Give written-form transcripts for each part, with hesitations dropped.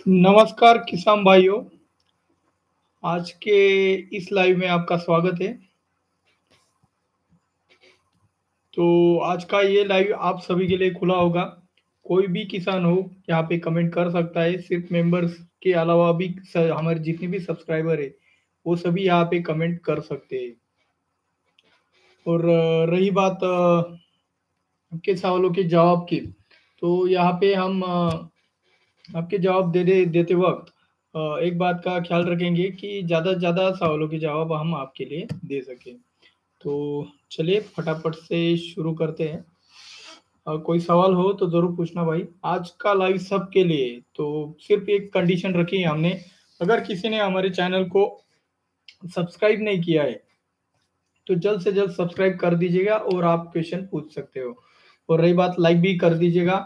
नमस्कार किसान भाइयों, आज के इस लाइव में आपका स्वागत है। तो आज का ये लाइव आप सभी के लिए खुला होगा। कोई भी किसान हो यहाँ पे कमेंट कर सकता है, सिर्फ मेंबर्स के अलावा भी हमारे जितने भी सब्सक्राइबर है वो सभी यहाँ पे कमेंट कर सकते हैं। और रही बात आपके सवालों के जवाब की, तो यहाँ पे हम आपके जवाब देते वक्त एक बात का ख्याल रखेंगे कि ज़्यादा से ज़्यादा सवालों के जवाब हम आपके लिए दे सकें। तो चलिए फटाफट से शुरू करते हैं। कोई सवाल हो तो ज़रूर पूछना भाई। आज का लाइव सबके लिए, तो सिर्फ एक कंडीशन रखी है हमने, अगर किसी ने हमारे चैनल को सब्सक्राइब नहीं किया है, तो जल्द से जल्द सब्सक्राइब कर दीजिएगा और आप क्वेश्चन पूछ सकते हो। और रही बात, लाइक भी कर दीजिएगा।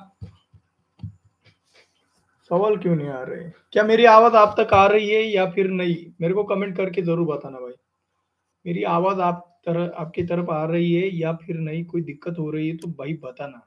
सवाल क्यों नहीं आ रहे? क्या मेरी आवाज़ आप तक आ रही है या फिर नहीं? मेरे को कमेंट करके ज़रूर बताना भाई। मेरी आवाज़ आपकी तरफ आ रही है या फिर नहीं? कोई दिक्कत हो रही है तो भाई बताना।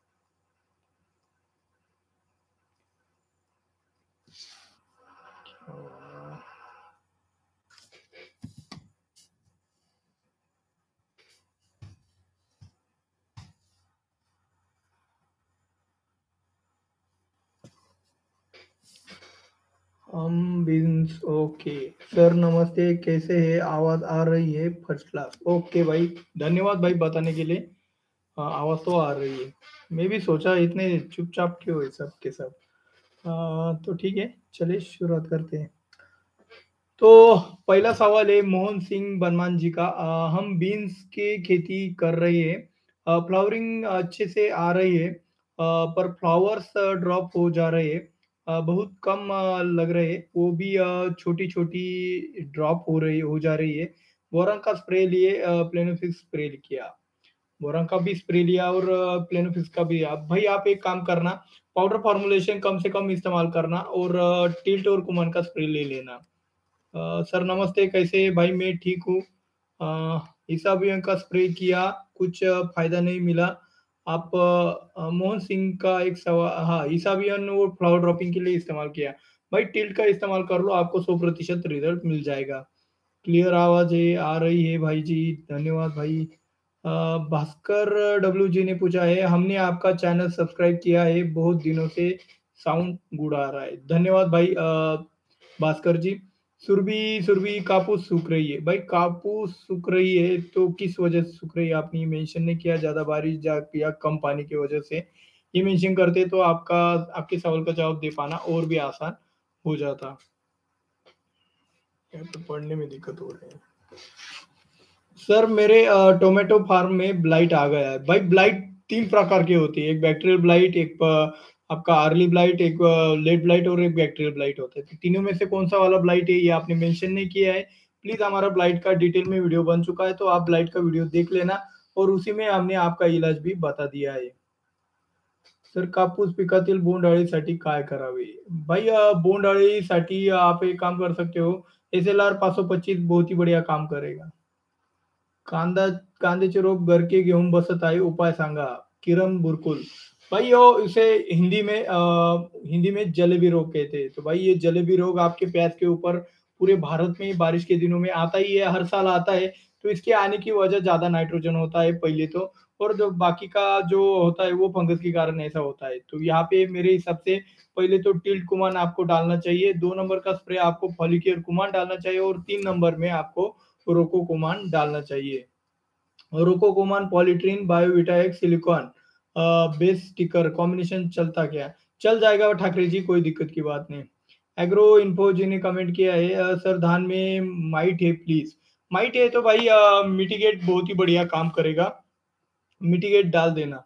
हम बीन्स ओके। सर नमस्ते, कैसे है? आवाज़ आ रही है? First class. ओके भाई, धन्यवाद भाई बताने के लिए। आवाज़ तो आ रही है। मैं भी सोचा इतने चुपचाप क्यों है सब के सब। तो ठीक है, चलिए शुरुआत करते हैं। तो पहला सवाल है मोहन सिंह बर्मान जी का। हम बीन्स की खेती कर रहे हैं। फ्लावरिंग अच्छे से आ रही है, पर फ्लावर्स ड्रॉप हो जा रहे हैं। बहुत कम लग रहे हैं, वो भी छोटी-छोटी ड्रॉप हो जा रही है। बोरान का स्प्रे लिए, प्लेनोफिक्स स्प्रे किया। बोरान का भी स्प्रे लिया और प्लेनोफिक्स का भी। आप भाई आप एक काम करना, पाउडर फॉर्मुलेशन कम से कम इस्तेमाल करना और टिल्ट और कुमन का स्प्रे ले लेना। सर नमस्ते, कैसे हैं? भाई मैं ठीक हूँ। इसाबियन का स्प्रे किया, कुछ फ़ायदा नहीं मिला। आप मोहन सिंह का एक हाँ, इसाबियन वो फ्लावर ड्रॉपिंग के लिए इस्तेमाल किया। भाई टिल्ट का इस्तेमाल कर लो, आपको 100% रिज़ल्ट मिल जाएगा। क्लियर आवाज़ है, आ रही है भाई जी, धन्यवाद भाई। भास्कर डब्ल्यू जी ने पूछा है, हमने आपका चैनल सब्सक्राइब किया है, बहुत दिनों से साउंड गुड आ रहा है। धन्यवाद भाई भास्कर जी। सुरभि सुरभि कापूस सूख रही है। भाई कापूस सूख रही है तो किस वजह से सूख रही है? आपने ये मेंशन नहीं किया, ज़्यादा बारिश या कम पानी की वजह से। ये मेंशन करते तो आपके सवाल का जवाब दे पाना और भी आसान हो जाता। यहाँ पे पढ़ने में दिक्कत हो रही है। सर मेरे टोमेटो फार्म में ब्लाइट आ गया है। भाई ब्लाइट 3 प्रकार की होती है, एक बैक्टीरियल ब्लाइट, एक आपका अर्ली ब्लाइट, एक लेट ब्लाइट और एक बैक्टीरियल ब्लाइट होता है। तो तीनों में से कौन-सा वाला ब्लाइट है ये आपने मेंशन नहीं किया है। प्लीज़ हमारा ब्लाइट का डिटेल में वीडियो बन चुका है, तो आप ब्लाइट का वीडियो देख लेना और उसी में हमने आपका इलाज भी बता दिया है। सर कापूस पिकातील बोंडअळीसाठी काय करावे? भाई बोंडअळीसाठी आप एक काम कर सकते हो, एसएलआर 525 बहुत ही बढ़िया काम करेगा। कांदा कांद्याचे रोप गरके घेऊन बसत आहे, उपाय सांगा. किरण बुरकुल। भाई इसे हिंदी में जलेबी रोग कहते हैं। तो भाई ये जलेबी रोग आपके प्याज के ऊपर पूरे भारत में बारिश के दिनों में आता ही है, हर साल आता है। तो इसके आने की वजह ज़्यादा नाइट्रोजन होता है पहले तो, और जो बाकी का जो होता है वो फंगस के कारण ऐसा होता है। तो यहाँ पे मेरे हिसाब से पहले तो टिल्ट कुमान आपको डालना चाहिए, 2 नंबर का स्प्रे आपको फॉलिकेयर कुमान डालना चाहिए और 3 नंबर में आपको रोको कुमान डालना चाहिए। रोकोकोमान पॉलीट्रीन बायोविटा एक सिलिकॉन बेस स्टिकर कॉम्बिनेशन चलता क्या? चल जाएगा ठाकरे जी, कोई दिक्कत की बात नहीं। एग्रो इन्फो जी ने कमेंट किया है, सर धान में माइट है प्लीज। माइट है तो भाई मिटिगेट बहुत ही बढ़िया काम करेगा, मिटिगेट डाल देना।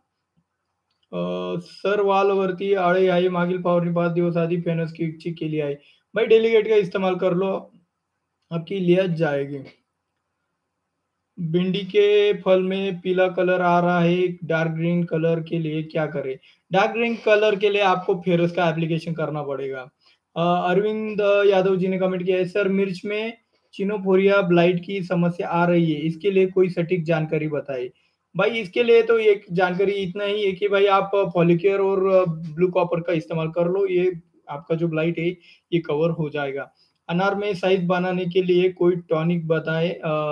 सर वालवरती आळे आहे, मागील फवारणी 5 दिवस आधी फेनस की केली आहे। भाई डेलीगेट का इस्तेमाल कर लो, आपकी लियत जाएगी। भिंडी के फल में पीला कलर आ रहा है, डार्क ग्रीन कलर के लिए क्या करें? डार्क ग्रीन कलर के लिए आपको फेरस का एप्लीकेशन करना पड़ेगा। अरविंद यादव जी ने कमेंट किया है, सर मिर्च में चिनोफोरिया ब्लाइट की समस्या आ रही है, इसके लिए कोई सटीक जानकारी बताइए। भाई इसके लिए तो एक जानकारी इतना ही है कि भाई आप फॉलिकेयर और ब्लू कॉपर का इस्तेमाल कर लो, ये आपका जो ब्लाइट है ये कवर हो जाएगा। अनार में साइज बनाने के लिए कोई टॉनिक बताएं,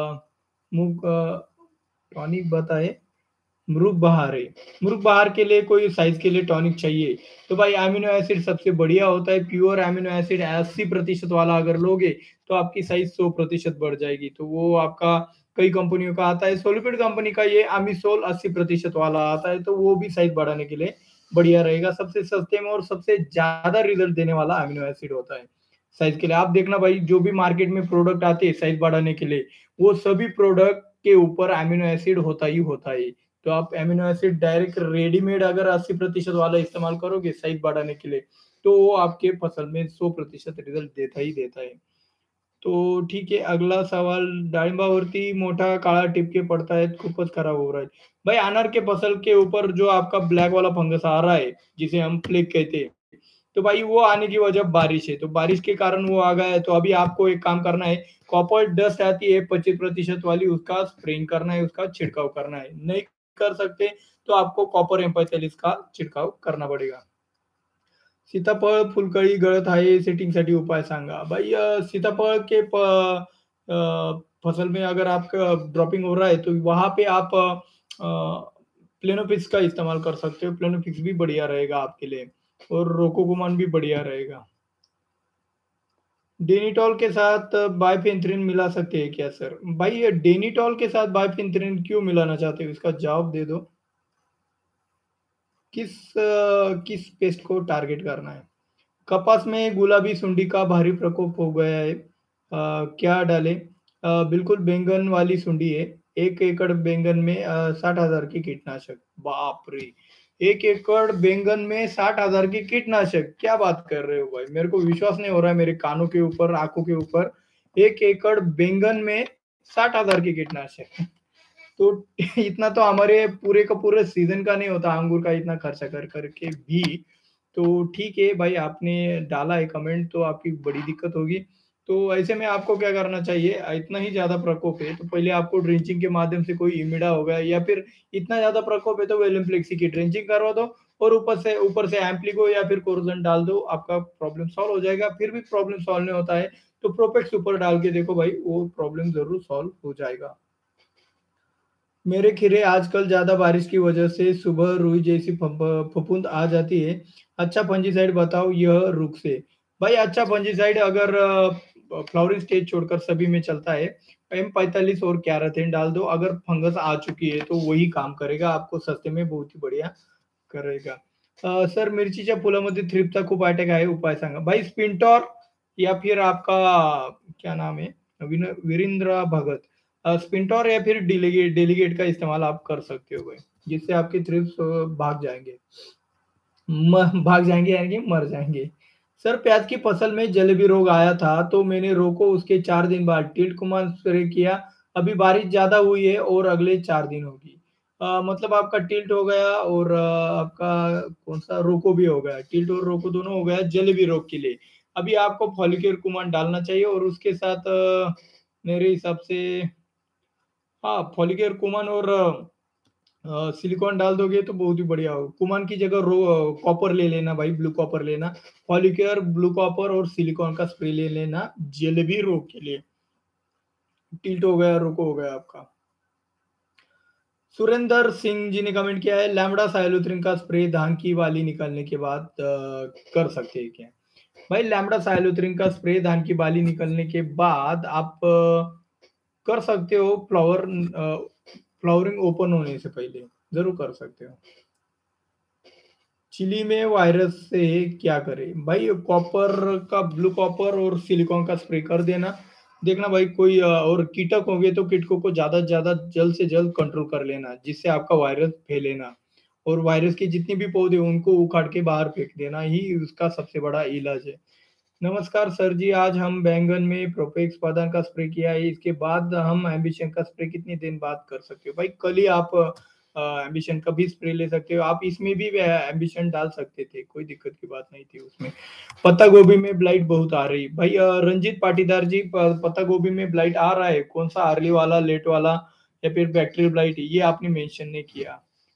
टॉनिक बताएं। मृग बहार है, मृग बहार के लिए कोई साइज के लिए टॉनिक चाहिए तो भाई अमीनो एसिड सबसे बढ़िया होता है। प्योर अमीनो एसिड 80% वाला अगर लोगे तो आपकी साइज 100% बढ़ जाएगी। तो वो आपका कई कंपनियों का आता है, सोलिपिड कंपनी का ये अमीसोल 80% वाला आता है, तो वो भी साइज बढ़ाने के लिए बढ़िया रहेगा। सबसे सस्ते में और सबसे ज्यादा रिजल्ट देने वाला अमीनो एसिड होता है साइज के लिए। आप देखना भाई, जो भी मार्केट में प्रोडक्ट आते हैं साइज बढ़ाने के लिए, वो सभी प्रोडक्ट के ऊपर अमीनो एसिड होता ही होता है। तो आप एमिनो एसिड डायरेक्ट रेडीमेड अगर 80% वाला इस्तेमाल करोगे साइज बढ़ाने के लिए, तो वो आपके फसल में 100% रिजल्ट देता ही देता है। तो ठीक है, अगला सवाल, डाळिंबावरती मोठा काळा टिपके पड़ता है, खूपच खराब हो रहा है। भाई अनार के फसल के ऊपर जो आपका ब्लैक वाला फंगस आ रहा है, जिसे हम प्लेग कहते हैं, तो भाई वो आने की वजह बारिश है, तो बारिश के कारण वो आ गया है। तो अभी आपको एक काम करना है, कॉपर डस्ट आती है 25% वाली, उसका स्प्रेइंग करना है, उसका छिड़काव करना है। नहीं कर सकते तो आपको कॉपर M45 का छिड़काव करना पड़ेगा। सीताफळ फुलकळी गळत आहे, सेटिंगसाठी उपाय सांगा। भाई सीताफळ के फसल में अगर आपका ड्रॉपिंग हो रहा है तो वहां पे आप प्लेनोफिक्स का इस्तेमाल कर सकते हो। प्लेनोफिक्स भी बढ़िया रहेगा आपके लिए, और रोकोगुमान भी बढ़िया रहेगा। डेनिटॉल के साथ बाइफेंथ्रिन मिला सकते हैं क्या सर? भाई ये डेनिटॉल के साथ बाइफेंथ्रिन क्यों मिलाना चाहते हो, इसका जवाब दे दो। किस पेस्ट को टारगेट करना है? कपास में गुलाबी सुंडी का भारी प्रकोप हो गया है, क्या डालें? बिल्कुल बैंगन वाली सुंडी है। 1 एकड़ बैंगन में 60,000 की कीटनाशक। बाप रे, 1 एकड़ बैंगन में 60,000 की कीटनाशक, क्या बात कर रहे हो भाई? मेरे को विश्वास नहीं हो रहा है मेरे कानों के ऊपर, आंखों के ऊपर। 1 एकड़ बैंगन में 60,000 की कीटनाशक, तो इतना तो हमारे पूरे का पूरे सीजन का नहीं होता अंगूर का, इतना खर्चा कर करके भी। तो ठीक है भाई, आपने डाला है कमेंट तो आपकी बड़ी दिक्कत होगी। तो ऐसे में आपको क्या करना चाहिए, इतना ही ज्यादा प्रकोप है तो पहले आपको ड्रिंचिंग के माध्यम से कोई इमिडा होगा, या फिर इतना ज्यादा प्रकोप है तो वेलम्प्लेक्सी की ड्रिंचिंग करवा दो, और ऊपर से एम्प्लीको या फिर कोरोजन डाल दो, आपका प्रॉब्लम सॉल्व हो जाएगा। फिर भी प्रॉब्लम सॉल्व नहीं होता है तो प्रोपेक्स ऊपर डाल के देखो भाई, वो प्रॉब्लम जरूर सॉल्व हो जाएगा। मेरे खीरे आजकल ज्यादा बारिश की वजह से सुबह रुई जैसी फफूंद आ जाती है, अच्छा फंजीसाइड बताओ यह रुक से। भाई अच्छा फंजीसाइड अगर फ्लावरिंग स्टेज छोड़कर सभी में चलता है, M45 और कैराथिन डाल दो। अगर फंगस आ चुकी है तो वही काम करेगा, आपको सस्ते में बहुत ही बढ़िया करेगा। सर मिरचीच्या फुलामध्ये थ्रिप्सचा खूप अटॅक आहे, उपाय सांगा। भाई स्पिंटॉर या फिर आपका क्या नाम है, वीरेंद्र भगत, स्पिंटॉर या फिर डेलीगेट डेलीगेट का इस्तेमाल आप कर सकते हो भाई, जिससे आपके थ्रिप्स भाग जाएंगे। भाग जाएंगे यानी कि मर जाएंगे। सर प्याज की फसल में जलेबी रोग आया था तो मैंने रोको, उसके 4 दिन बाद टिल्ट कुमार स्प्रे किया। अभी बारिश ज्यादा हुई है और अगले 4 दिन होगी। मतलब आपका टिल्ट हो गया और आपका कौन सा रोको भी हो गया, टिल्ट और रोको दोनों हो गया जलेबी रोग के लिए। अभी आपको फॉलिक्यूर कुमान डालना चाहिए, और उसके साथ मेरे हिसाब से हाँ फॉलिक्यूर कुमान और सिलिकॉन डाल दोगे तो बहुत ही बढ़िया हो। कुमान की जगह कॉपर ले लेना भाई, ब्लू कॉपर लेना। फॉलिक्यूर, ब्लू कॉपर और सिलिकॉन का स्प्रे ले लेना जलेबी रोग के लिए। टिल्ट हो गया, रोको हो गया आपका। सुरेंद्र सिंह जी ने कमेंट किया है, लैम्बडा साइलोथ्रिन का स्प्रे धान की बाली निकालने के बाद कर सकते हैं क्या? भाई लैम्बडा साइलोथ्रिन का स्प्रे धान की बाली निकलने के बाद आप कर सकते हो, फ्लावरिंग ओपन होने से पहले जरूर कर सकते हो। चिली में वायरस से क्या करें? भाई कॉपर का, ब्लू कॉपर और सिलिकॉन का स्प्रे कर देना। देखना भाई कोई और कीटक होंगे तो कीटकों को ज्यादा से ज्यादा जल्द से जल्द कंट्रोल कर लेना, जिससे आपका वायरस फैले ना। और वायरस के जितने भी पौधे उनको उखाड़ के बाहर फेंक देना ही उसका सबसे बड़ा इलाज है। नमस्कार सर जी, आज हम बैंगन में प्रोपेक्स पौधन का स्प्रे किया है, इसके बाद हम एम्बिशन का स्प्रे कितने दिन बाद कर सकते हो? भाई कल ही आप एम्बिशन का भी स्प्रे ले सकते हो, आप इसमें भी एम्बिशन डाल सकते थे, कोई दिक्कत की बात नहीं थी उसमें। पत्ता गोभी में ब्लाइट बहुत आ रही भाई, रंजीत पाटीदार जी, पत्ता गोभी में ब्लाइट आ रहा है, कौन सा अर्ली वाला, लेट वाला, या फिर बैक्टीरियल ब्लाइट, ये आपने मेंशन नहीं किया।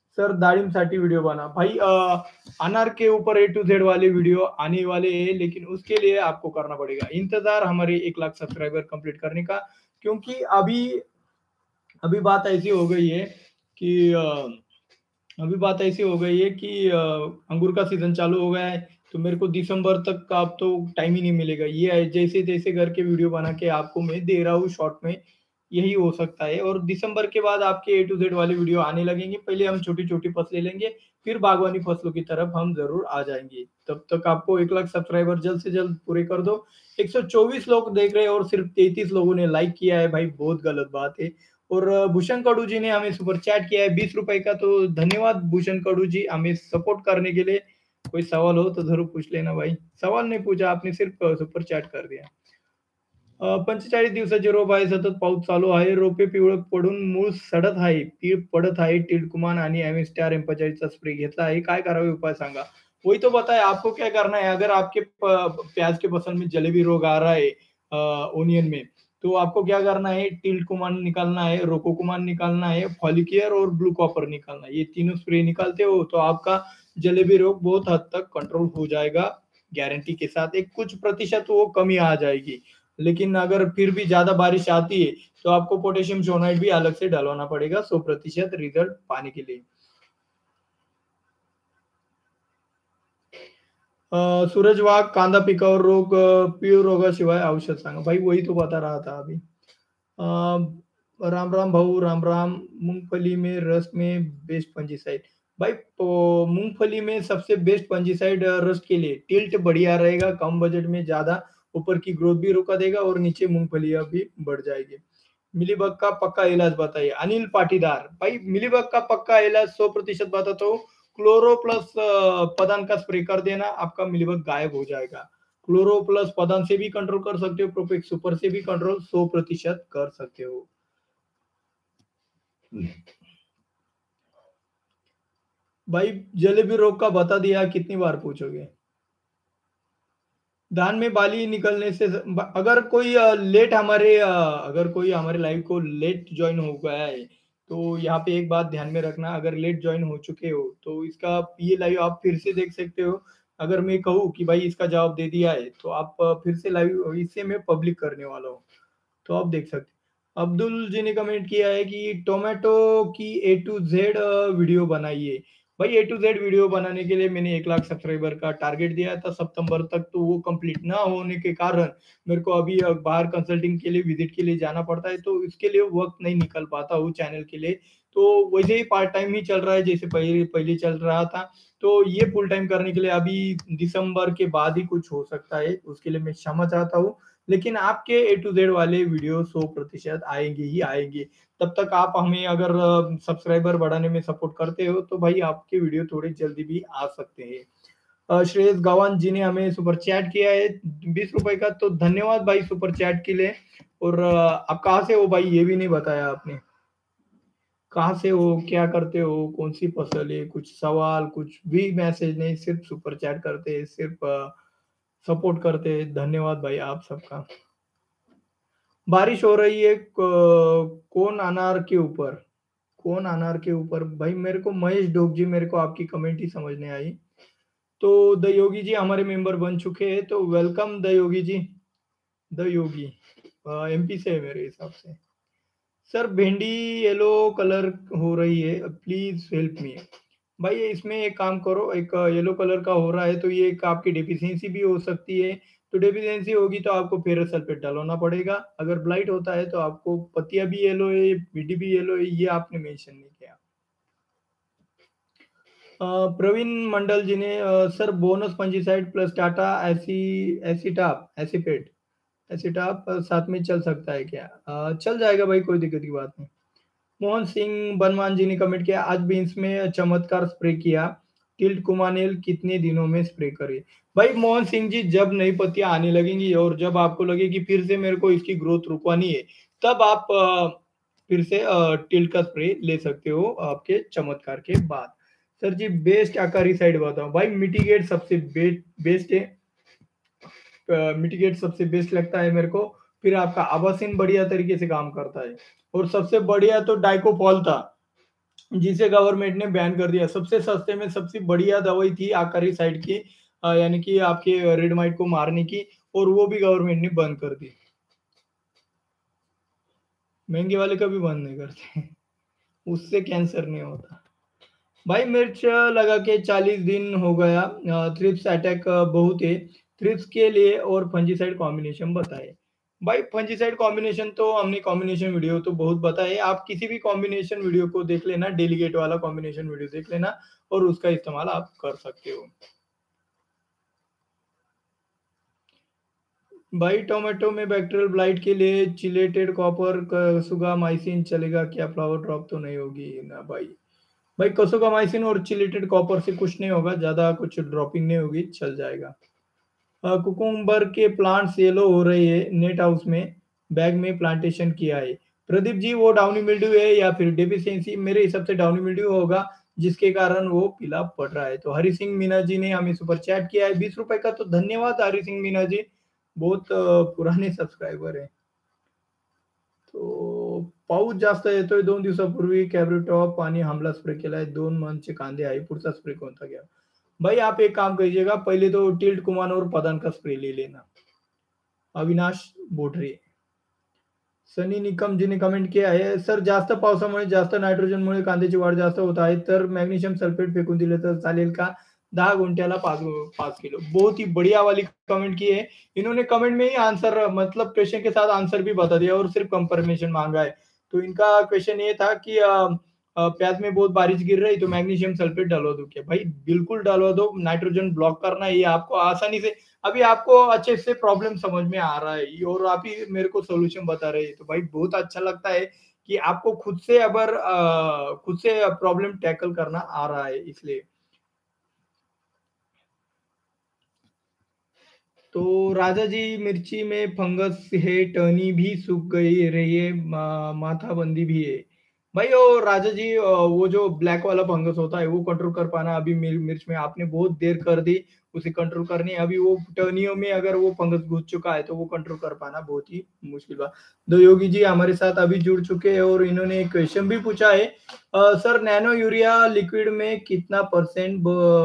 सर दाढ़ीसाठी वीडियो बना भाई। अनार के ऊपर ए टू जेड वाले वीडियो आने वाले हैं, लेकिन उसके लिए आपको करना पड़ेगा इंतजार हमारे 1 लाख सब्सक्राइबर कंप्लीट करने का। क्योंकि अभी अभी बात ऐसी हो गई है कि अभी बात ऐसी हो गई है कि अंगूर का सीजन चालू हो गया है, तो मेरे को दिसंबर तक का अब तो टाइम ही नहीं मिलेगा। ये जैसे जैसे करके वीडियो बना के आपको मैं दे रहा हूँ शॉर्ट में, यही हो सकता है। और दिसंबर के बाद आपके ए टू जेड वाले वीडियो आने लगेंगे। पहले हम छोटी छोटी फसलें लेंगे, फिर बागवानी फसलों की तरफ हम जरूर आ जाएंगे। तब तक आपको 1 लाख सब्सक्राइबर जल्द से जल्द पूरे कर दो। 124 लोग देख रहे हैं और सिर्फ 33 लोगों ने लाइक किया है भाई, बहुत गलत बात है। और भूषण कडू जी ने हमें सुपर चैट किया है 20 रुपए का, तो धन्यवाद भूषण कडू जी हमें सपोर्ट करने के लिए। कोई सवाल हो तो जरूर पूछ लेना भाई। सवाल नहीं पूछा आपने, सिर्फ सुपर चॅट कर दिया। 45 दिवसाचे रोप आहे, सतत पाऊस चालू आहे, रोपे पिवळे पडून मूळ सडत आहे, पीळ पडत आहे, टिल्डकुमान आणि एमिस्टार 45 चा स्प्रे घेतला आहे, काय करावे उपाय सांगा। वही तो बताया आपको क्या करना है। अगर आपके प्याज के फसल में जलेबी रोग आ रहा है ओनियन में, तो आपको क्या करना है, टिल्डकुमान निकालना है, रोकोकुमान निकालना है, फॉलिकियर और ब्लू कॉपर निकालना है। ये तीनों स्प्रे निकालते हो तो आपका जलेबी रोग बहुत हद तक कंट्रोल हो जाएगा गारंटी के साथ। एक कुछ प्रतिशत वो कमी आ जाएगी, लेकिन अगर फिर भी ज्यादा बारिश आती है तो आपको पोटेशियम सोनाइट भी अलग से डलवाना पड़ेगा 100% रिजल्ट पाने के लिए। सूरज वाघ, कांदा पिकावर रोग, पीळ रोगाशिवाय औषध सांगा भाई। वही तो बता रहा था अभी। राम राम भाऊ, राम राम। मूंगफली में रस में बेस्ट फंजीसाइड भाई, तो मूंगफली में सबसे बेस्ट फंजीसाइड रस्ट के लिए टिल्ट बढ़िया रहेगा, कम बजट में ज्यादा ऊपर की ग्रोथ भी रोका देगा और नीचे मूंगफलियां भी बढ़ जाएगी। मिलीबग का पक्का इलाज बताइए अनिल पाटीदार भाई। मिलीबग का पक्का इलाज 100% बताता हूँ, क्लोरो प्लस पदान का स्प्रे कर देना, आपका मिलीबग गायब हो जाएगा। क्लोरो प्लस पदान से भी कंट्रोल कर सकते हो, प्रोपेक्स सुपर से भी कंट्रोल 100% कर सकते हो। भाई जलेबी रोग का बता दिया, कितनी बार पूछोगे। धान में बाली निकलने से अगर कोई हमारे लाइव को लेट ज्वाइन हो गया है, तो यहाँ पे एक बात ध्यान में रखना, अगर लेट ज्वाइन हो चुके हो तो इसका ये लाइव आप फिर से देख सकते हो। अगर मैं कहूँ कि भाई इसका जवाब दे दिया है, तो आप फिर से लाइव इसे मैं पब्लिक करने वाला हूँ, तो आप देख सकते हैं। अब्दुल जी ने कमेंट किया है कि टोमेटो की ए टू जेड वीडियो बनाइए। भाई ए टू जेड वीडियो बनाने के लिए मैंने 1 लाख सब्सक्राइबर का टारगेट दिया था सितंबर तक, तो वो कंप्लीट ना होने के कारण मेरे को अभी बाहर कंसल्टिंग के लिए विजिट के लिए जाना पड़ता है, तो इसके लिए वक्त नहीं निकल पाता हूँ चैनल के लिए। तो वैसे ही पार्ट टाइम ही चल रहा है, जैसे पहले पहले चल रहा था। तो ये फुल टाइम करने के लिए अभी दिसंबर के बाद ही कुछ हो सकता है, उसके लिए मैं क्षमा चाहता हूँ। लेकिन आपके ए टू जेड वाले वीडियो 100% आएंगे ही आएंगे। तब तक आप हमें अगर सब्सक्राइबर बढ़ाने में सपोर्ट करते हो तो भाई आपके वीडियो थोड़े जल्दी भी आ सकते हैं। श्रेयस गवान जी ने हमें सुपर चैट किया है 20 रुपए का, तो धन्यवाद भाई सुपर चैट के लिए। और आप कहाँ से हो भाई, ये भी नहीं बताया आपने। कहाँ से हो, क्या करते हो, कौन सी फसल है, कुछ सवाल कुछ भी मैसेज नहीं, सिर्फ सुपर चैट करते हैं, सिर्फ सपोर्ट करते हैं। धन्यवाद भाई आप सबका। बारिश हो रही है कौन अनार के ऊपर, कौन अनार के ऊपर भाई। मेरे को महेश डोग जी, मेरे को आपकी कमेंट ही समझ नहीं आई। तो द योगी जी हमारे मेंबर बन चुके हैं, तो welcome the Yogi ji. The Yogi MP से है मेरे हिसाब से। सर भिंडी येलो कलर हो रही है, प्लीज हेल्प मी। भाई इसमें एक काम करो, एक येलो कलर का हो रहा है तो ये एक आपकी डेफिशिएंसी भी हो सकती है। तो डेफिशिएंसी होगी तो आपको फेरस सल्फेट डालना पड़ेगा। अगर ब्लाइट होता है तो आपको पत्तियां भी येलो है, भिंडी भी येलो है, ये आपने मेंशन नहीं किया। प्रवीण मंडल जी ने sir bonus fungicide plus Tata एसीटाप एसीपेट एसीटाप साथ में चल सकता है क्या। चल जाएगा भाई, कोई दिक्कत की बात नहीं। मोहन सिंह बनवान जी ने कमेंट किया आज भी इसमें चमत्कार स्प्रे किया, टिल्ट कुमानेल कितने दिनों में स्प्रे करे। भाई मोहन सिंह जी, जब नई पत्तियां आने लगेंगी और जब आपको लगे कि फिर से मेरे को इसकी ग्रोथ रुकवानी है, तब आप फिर से टिल्ट का स्प्रे ले सकते हो आपके चमत्कार के बाद। सर जी बेस्ट आकारी साइड बताओ भाई। मिटिगेट सबसे बेस्ट है, मिटिगेट सबसे बेस्ट लगता है मेरे को। फिर आपका आवासिन बढ़िया तरीके से काम करता है, और सबसे बढ़िया तो डाइकोफॉल था। जिसे गवर्नमेंट ने बैन कर दिया। सबसे सस्ते में सबसे बढ़िया दवाई थी आकारी साइड की, यानी कि आपके रेड माइट को मारने की, और वो भी गवर्नमेंट ने बंद कर दी। महंगे वाले कभी बंद नहीं करते। उससे कैंसर नहीं होता। भाई मिर्च लगा के 40 दिन हो गया। थ्रिप्स अटैक बहुत है। थ्रिप्स के लिए और फंजीसाइड कॉम्बिनेशन बताए। भाई फंजीसाइड कॉम्बिनेशन तो हमने कॉम्बिनेशन वीडियो तो बहुत बताए। आप किसी भी कॉम्बिनेशन वीडियो को देख लेना, डेलीगेट वाला कॉम्बिनेशन वीडियो देख लेना, और उसका इस्तेमाल आप कर सकते हो। भाई टोमेटो में बैक्टीरियल ब्लाइट के लिए चिलेटेड कॉपर सुगामाइसिन चलेगा क्या? फ्लावर ड्रॉप तो नहीं होगी ना भाई? भाई कसोगामाइसिन और चिलेटेड कॉपर से कुछ नहीं होगा, ज्यादा कुछ ड्रॉपिंग नहीं होगी, चल जाएगा। कुकुम्बर के प्लांट्स येलो हो रही है नेट हाउस में, बैग में प्लांटेशन किया है। प्रदीप जी वो डाउनी मिल्ड्यू है या फिर डेफिशिएंसी? मेरे हिसाब से डाउनी मिल्ड्यू होगा, जिसके कारण वो पीला पड़ रहा है। तो हरि सिंह मीना जी ने हमें सुपर चैट किया है 20 रुपए का, तो धन्यवाद हरि सिंह मीना जी, बहुत पुराने सब्सक्राइबर है। तो पाऊस जास्त येतोय, 2 दिवसापूर्वी कॅब्रिटॉप आणि हमला स्प्रे केलाय, 2 मंथचे कांदे आहे, पुढचा स्प्रे कोणता घ्या? भाई आप एक काम कीजिएगा, पहले तो टिल्ट कुमान और पदान का स्प्रे ले लेना। अविनाश बोठरे, सनी निकम जी ने कमेंट किया आहे, सर जास्त पावसामुळे जास्त नायट्रोजनमुळे कांद्याची वाढ जास्त होत आहे, तर मॅग्नेशियम सल्फेट फेकून दिले तर चालेल का? 10 गुंठ्याला 5 किलो। बहुत ही बढ़िया वाली कमेंट की है इन्होंने। कमेंट में ही आंसर, मतलब क्वेश्चन के साथ आंसर भी बता दिया और सिर्फ कंफर्मेशन मांगा है। तो इनका क्वेश्चन ये था कि प्याज में बहुत बारिश गिर रही तो मैग्नीशियम सल्फेट डलवा दो क्या? भाई बिल्कुल डलवा दो, नाइट्रोजन ब्लॉक करना है, ये आपको आसानी से, अभी आपको अच्छे से प्रॉब्लम समझ में आ रहा है और आप ही मेरे को सोल्यूशन बता रहे हैं, तो भाई बहुत अच्छा लगता है कि आपको खुद से अगर खुद से प्रॉब्लम टैकल करना आ रहा है, इसलिए। तो राजा जी मिर्ची में फंगस है, टहनी भी सूख गई रही है, माथाबंदी भी है। भाई वो राजा जी वो जो ब्लैक वाला फंगस होता है वो कंट्रोल कर पाना अभी मिर्च में आपने बहुत देर कर दी, उसे कंट्रोल करनी। अभी वो टर्नियों में अगर वो फंगस घुस चुका है तो वो कंट्रोल कर पाना बहुत ही मुश्किल बात। दो योगी जी हमारे साथ अभी जुड़ चुके हैं और इन्होंने एक क्वेश्चन भी पूछा है, सर नैनो यूरिया लिक्विड में कितना परसेंट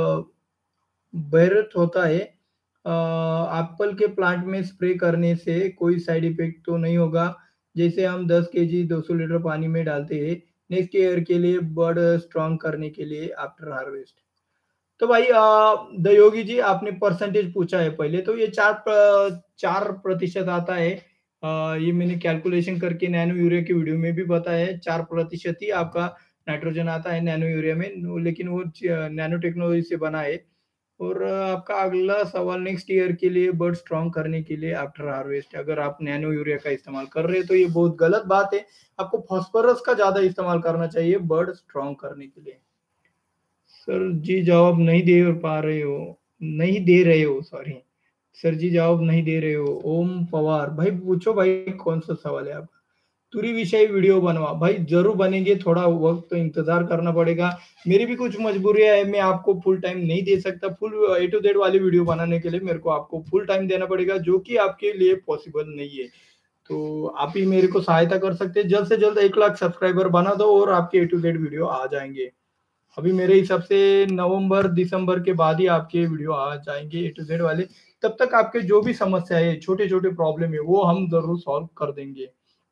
बेरथ होता है? एप्पल के प्लांट में स्प्रे करने से कोई साइड इफेक्ट तो नहीं होगा? जैसे हम 10 केजी 200 लीटर पानी में डालते हैं नेक्स्ट ईयर के लिए बर्ड स्ट्रांग करने के लिए आफ्टर हार्वेस्ट। तो भाई द योगी जी आपने परसेंटेज पूछा है पहले, तो ये 4% आता है। ये मैंने कैलकुलेशन करके नैनो यूरिया की वीडियो में भी बताया है, 4% ही आपका नाइट्रोजन आता है नैनो यूरिया में, लेकिन वो नैनो टेक्नोलॉजी से बना है। और आपका अगला सवाल नेक्स्ट ईयर के लिए बर्ड स्ट्रांग करने के लिए आफ्टर हार्वेस्ट, अगर आप नैनो यूरिया का इस्तेमाल कर रहे हैं तो ये बहुत गलत बात है। आपको फास्फोरस का ज्यादा इस्तेमाल करना चाहिए बर्ड स्ट्रांग करने के लिए। सर जी जवाब नहीं दे पा रहे हो, नहीं दे रहे हो, सॉरी सर जी जवाब नहीं दे रहे हो। ओम पवार भाई पूछो भाई, कौन सा सवाल है आपका? तुरी विषय वीडियो बनवा, भाई जरूर बनेंगे, थोड़ा वक्त तो इंतजार करना पड़ेगा। मेरी भी कुछ मजबूरियां है, मैं आपको फुल टाइम नहीं दे सकता, फुल ए टू जेड वाली वीडियो बनाने के लिए मेरे को आपको फुल टाइम देना पड़ेगा, जो कि आपके लिए पॉसिबल नहीं है। तो आप ही मेरे को सहायता कर सकते हैं, जल्द से जल्द 1 लाख सब्सक्राइबर बना दो और आपके ए टू जेड वीडियो आ जाएंगे। अभी मेरे हिसाब से नवंबर दिसंबर के बाद ही आपके वीडियो आ जाएंगे ए टू जेड वाले। तब तक आपके जो भी समस्या है, छोटे छोटे प्रॉब्लम है, वो हम जरूर सॉल्व कर देंगे।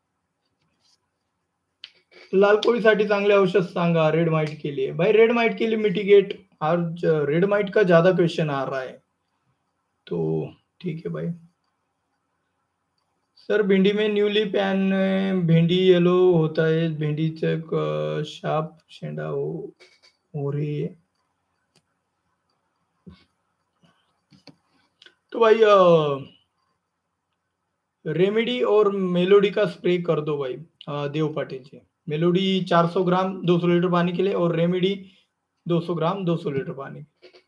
लाल कोळीसाठी चांगले औषध सांगा रेड माइट के लिए। भाई रेड माइट के लिए मिटिगेट, आज रेड माइट का ज्यादा क्वेश्चन आ रहा है, तो ठीक है भाई। सर भिंडी में न्यूली पैन भिंडी येलो होता है, भिंडी चक शाप शेंडा हो रही है। तो भाई रेमेडी और मेलोडी का स्प्रे कर दो भाई। Dev Patil ji, melody 400 gram 200 litre पानी के लिए, और रेमेडी 200 ग्राम 200 लीटर पानी।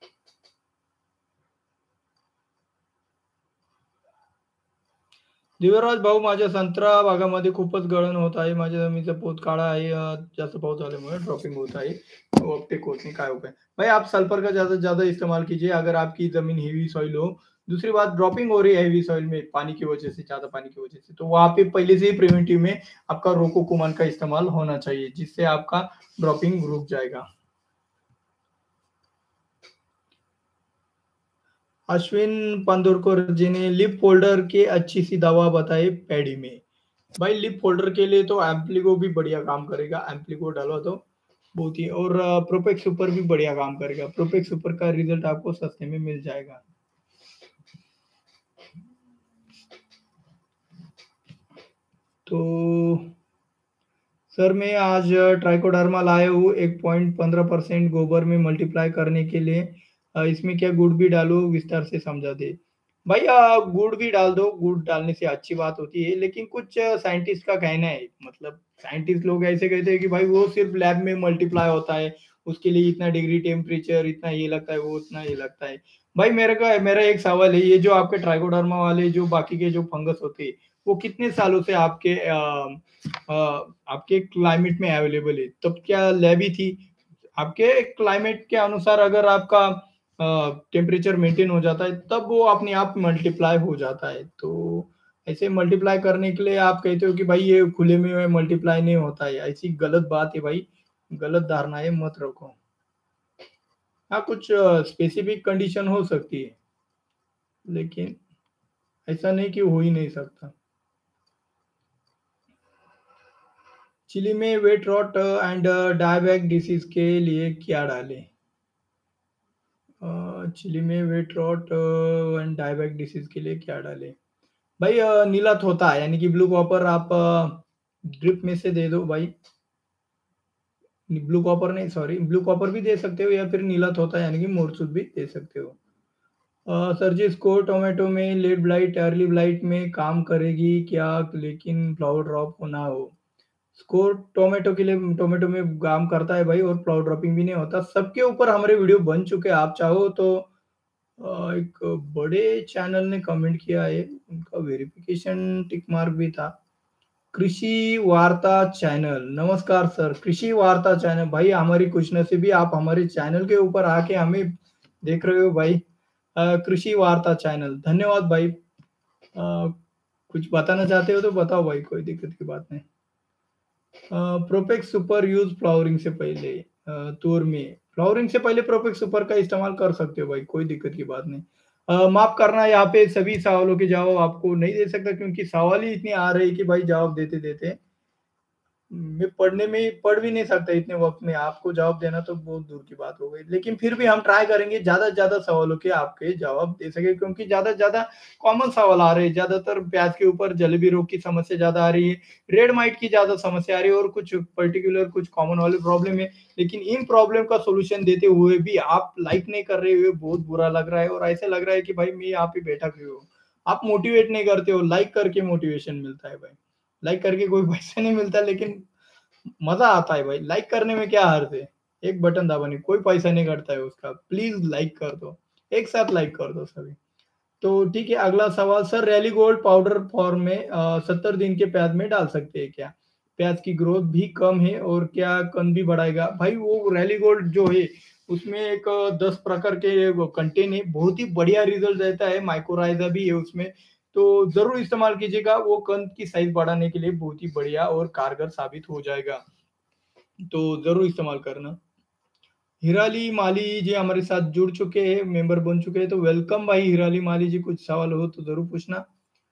दिव्यराज भाऊ माझ्या संत्रा बागामध्ये खूपच गळण होत आहे, माझ्या जमिनीचा पोत काळा आहे, जास्त पाऊस झाल्यामुळे ड्रॉपिंग होत आहे, तो अपटेक होत नहीं, काय उपाय? भाई आप सल्फर का ज्यादा से ज्यादा इस्तेमाल कीजिए, अगर आपकी जमीन हेवी सॉइल हो दूसरी बात ड्रॉपिंग हो रही है हेवी सॉइल में पानी की वजह से, ज़्यादा पानी की वजह से, तो वहाँ पे पहले से ही प्रिवेंटिव में आपका रोकोकुमान का इस्तेमाल होना चाहिए, जिससे आपका ड्रॉपिंग रुक जाएगा। अश्विन पांदुरकर जी ने लिप फोल्डर की अच्छी सी दवा बताई पैडी में। भाई लिप फोल्डर के लिए तो एम्प्लीगो भी बढ़िया काम करेगा, एम्प्लीगो डालो तो बहुत ही, और प्रोपेक्स सुपर भी बढ़िया काम करेगा। प्रोपेक्स सुपर का रिजल्ट आपको सस्ते में मिल जाएगा। तो सर मैं आज ट्राइकोडर्मा लाया हूँ 1.15% गोबर में मल्टीप्लाई करने के लिए। इसमें क्या गुड़ भी डालूं, विस्तार से समझा दे। भाई गुड़ भी डाल दो, गुड़ डालने से अच्छी बात होती है, लेकिन कुछ साइंटिस्ट का कहना है, मतलब साइंटिस्ट लोग ऐसे कहते हैं कि भाई वो सिर्फ लैब में मल्टीप्लाई होता है, उसके लिए इतना डिग्री टेम्परेचर, इतना ये लगता है, वो उतना ये लगता है। भाई मेरा एक सवाल है, ये जो आपके ट्राइकोडर्मा वाले जो बाकी के जो फंगस होते हैं, वो कितने सालों से आपके क्लाइमेट में अवेलेबल है? तब क्या लैब ही थी? आपके क्लाइमेट के अनुसार अगर आपका टेम्परेचर मेंटेन हो जाता है, तब वो अपने आप मल्टीप्लाई हो जाता है। तो ऐसे मल्टीप्लाई करने के लिए आप कहते हो कि भाई ये खुले में मल्टीप्लाई नहीं होता है, ऐसी गलत बात है भाई, गलत धारणाएं मत रखो। हाँ, कुछ स्पेसिफिक कंडीशन हो सकती है, लेकिन ऐसा नहीं कि हो ही नहीं सकता। चिली में wet rot and dieback disease के लिए क्या डालें? चिली में wet rot and dieback disease के लिए क्या डालें? भाई नीला थोता है, यानी कि ब्लू कॉपर आप ड्रिप में से दे दो भाई। ब्लू कॉपर नहीं, सॉरी, ब्लू कॉपर भी दे सकते हो, या फिर नीला थोता यानी कि मोरसूद भी दे सकते हो। सर जी स्कोर टोमेटो में लेट ब्लाइट अर्ली ब्लाइट में काम करेगी क्या, लेकिन फ्लावर ड्रॉप ना हो? स्कोर टोमेटो के लिए, टोमेटो में काम करता है भाई, और फ्लावर ड्रॉपिंग भी नहीं होता। सबके ऊपर हमारे वीडियो बन चुके हैं, आप चाहो तो एक बड़े चैनल ने कमेंट किया है, उनका वेरिफिकेशन टिक मार्क भी था। कृषि वार्ता चैनल, नमस्कार सर। कृषि वार्ता चैनल, भाई हमारी खुशनसीबी आप हमारे चैनल के ऊपर आके हमें देख रहे हो भाई। कृषि वार्ता चैनल, धन्यवाद भाई। कुछ बताना चाहते हो तो बताओ भाई, कोई दिक्कत की बात नहीं। प्रोपेक्स सुपर यूज फ्लावरिंग से पहले, तूर में फ्लावरिंग से पहले प्रोपेक्स सुपर का इस्तेमाल कर सकते हो भाई, कोई दिक्कत की बात नहीं। माफ करना, यहाँ पे सभी सवालों के जवाब आपको नहीं दे सकता, क्योंकि सवाल ही इतने आ रहे हैं कि भाई जवाब देते देते मैं पढ़ने में पढ़ भी नहीं सकता इतने वक्त में, आपको जवाब देना तो बहुत दूर की बात हो गई। लेकिन फिर भी हम ट्राई करेंगे ज्यादा से ज्यादा सवालों के आपके जवाब दे सके, क्योंकि ज्यादा से ज्यादा कॉमन सवाल आ रहे हैं। ज्यादातर प्याज के ऊपर जलेबी रोग की समस्या ज्यादा आ रही है, रेड माइट की ज्यादा समस्या आ रही है, और कुछ पर्टिकुलर कुछ कॉमन वाले प्रॉब्लम है। लेकिन इन प्रॉब्लम का सोल्यूशन देते हुए भी आप लाइक नहीं कर रहे हुए बहुत बुरा लग रहा है, और ऐसा लग रहा है कि भाई मैं यहाँ पे बैठा क्यों हूँ। आप मोटिवेट नहीं करते हो, लाइक करके मोटिवेशन मिलता है भाई, लाइक करके कोई पैसा नहीं मिलता, लेकिन मजा आता है भाई। लाइक करने में क्या हर्ज है, एक बटन दबाने, कोई पैसा नहीं कटता है उसका। प्लीज लाइक कर दो, एक साथ लाइक कर दो सभी। तो ठीक है, अगला सवाल sir, rally gold powder form में 70 दिन के प्याज में डाल सकते हैं क्या? प्याज की ग्रोथ भी कम है, और क्या कन भी बढ़ाएगा? भाई वो रैली गोल्ड जो है उसमें एक 10 प्रकार के कंटेन है, बहुत ही बढ़िया रिजल्ट रहता है, माइक्रोराइजा भी है उसमें। तो जरूर इस्तेमाल कीजिएगा, वो कंद की साइज बढ़ाने के लिए बहुत ही बढ़िया और कारगर साबित हो जाएगा, तो जरूर इस्तेमाल करना। हिराली माली जी हमारे साथ जुड़ चुके हैं, मेंबर बन चुके हैं, तो वेलकम भाई हिराली माली जी। कुछ सवाल हो तो जरूर पूछना।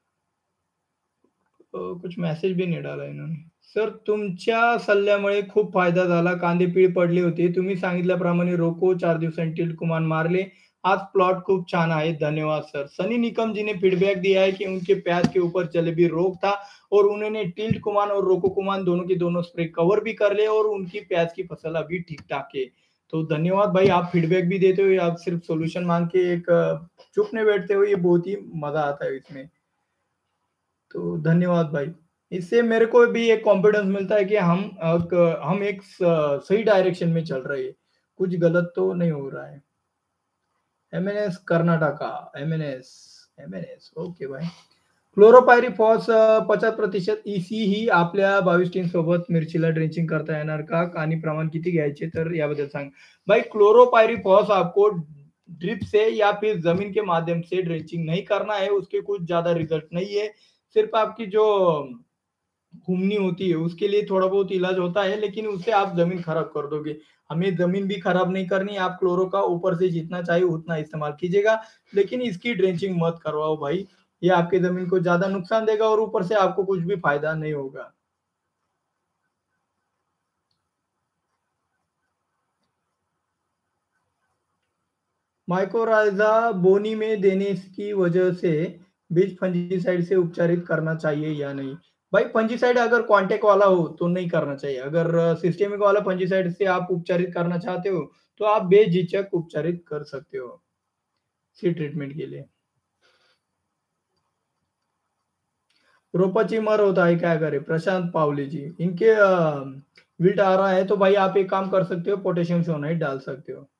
कुछ मेसेज भी नाही डाला इन्होंने। सर तुमच्या सल्ल्यामुळे खूप फायदा झाला, कांदे पीळ पडले होते, तुम्ही सांगितल्याप्रमाणे रोको 4 दिवसांनी टिल्ट कुमान मारले, आज प्लॉट खूब छान है, धन्यवाद सर। सनी निकम जी ने फीडबैक दिया है कि उनके प्याज के ऊपर जलेबी रोग था, और उन्होंने टिल्ट कुमान और रोको कुमान दोनों के दोनों स्प्रे कवर भी कर ले, और उनकी प्याज की फसल अभी ठीक ठाक है। तो धन्यवाद भाई, आप फीडबैक भी देते हो, आप सिर्फ सोल्यूशन मांग के एक चुप नहीं बैठते हो, ये बहुत ही मजा आता है इसमें। तो धन्यवाद भाई, इससे मेरे को भी एक कॉन्फिडेंस मिलता है कि हम एक सही डायरेक्शन में चल रहे हैं, कुछ गलत तो नहीं हो रहा है। MNS Karnataka, MNS, MNS okay भाई। क्लोरोपायरीफॉस 50% ईसी ही आपल्या 22 सोबत मिरचीला ड्रेंचिंग करता येणार का, आणि प्रमाण किती घ्यायचे, तर याबद्दल सांग भाई। क्लोरोपायरीफॉस आपको ड्रिप से या फिर जमीन के माध्यम से ड्रेंचिंग नहीं करना है, उसके कुछ ज्यादा रिजल्ट नहीं है। सिर्फ आपकी जो घूमनी होती है उसके लिए थोड़ा बहुत इलाज होता है, लेकिन उससे आप जमीन खराब कर दोगे। हमें जमीन भी खराब नहीं करनी, आप क्लोरो का ऊपर से जितना चाहिए उतना इस्तेमाल कीजिएगा, लेकिन इसकी ड्रेंचिंग मत करवाओ भाई। ये आपके जमीन को ज्यादा नुकसान देगा और ऊपर से आपको कुछ भी फायदा नहीं होगा। माइकोराइजा बोनी में देने की वजह से बीज फंजीसाइड से उपचारित करना चाहिए या नहीं? भाई फंजीसाइड अगर कांटेक्ट वाला हो तो नहीं करना चाहिए। अगर सिस्टेमिक वाला फंजीसाइड से आप उपचारित करना चाहते हो तो आप बेझिझक उपचारित कर सकते हो सी ट्रीटमेंट के लिए। रोपाची मर होता है क्या करे? प्रशांत पावली जी, इनके विल्ट आ रहा है तो भाई आप एक काम कर सकते हो, पोटेशियम सोनाइट डाल सकते हो।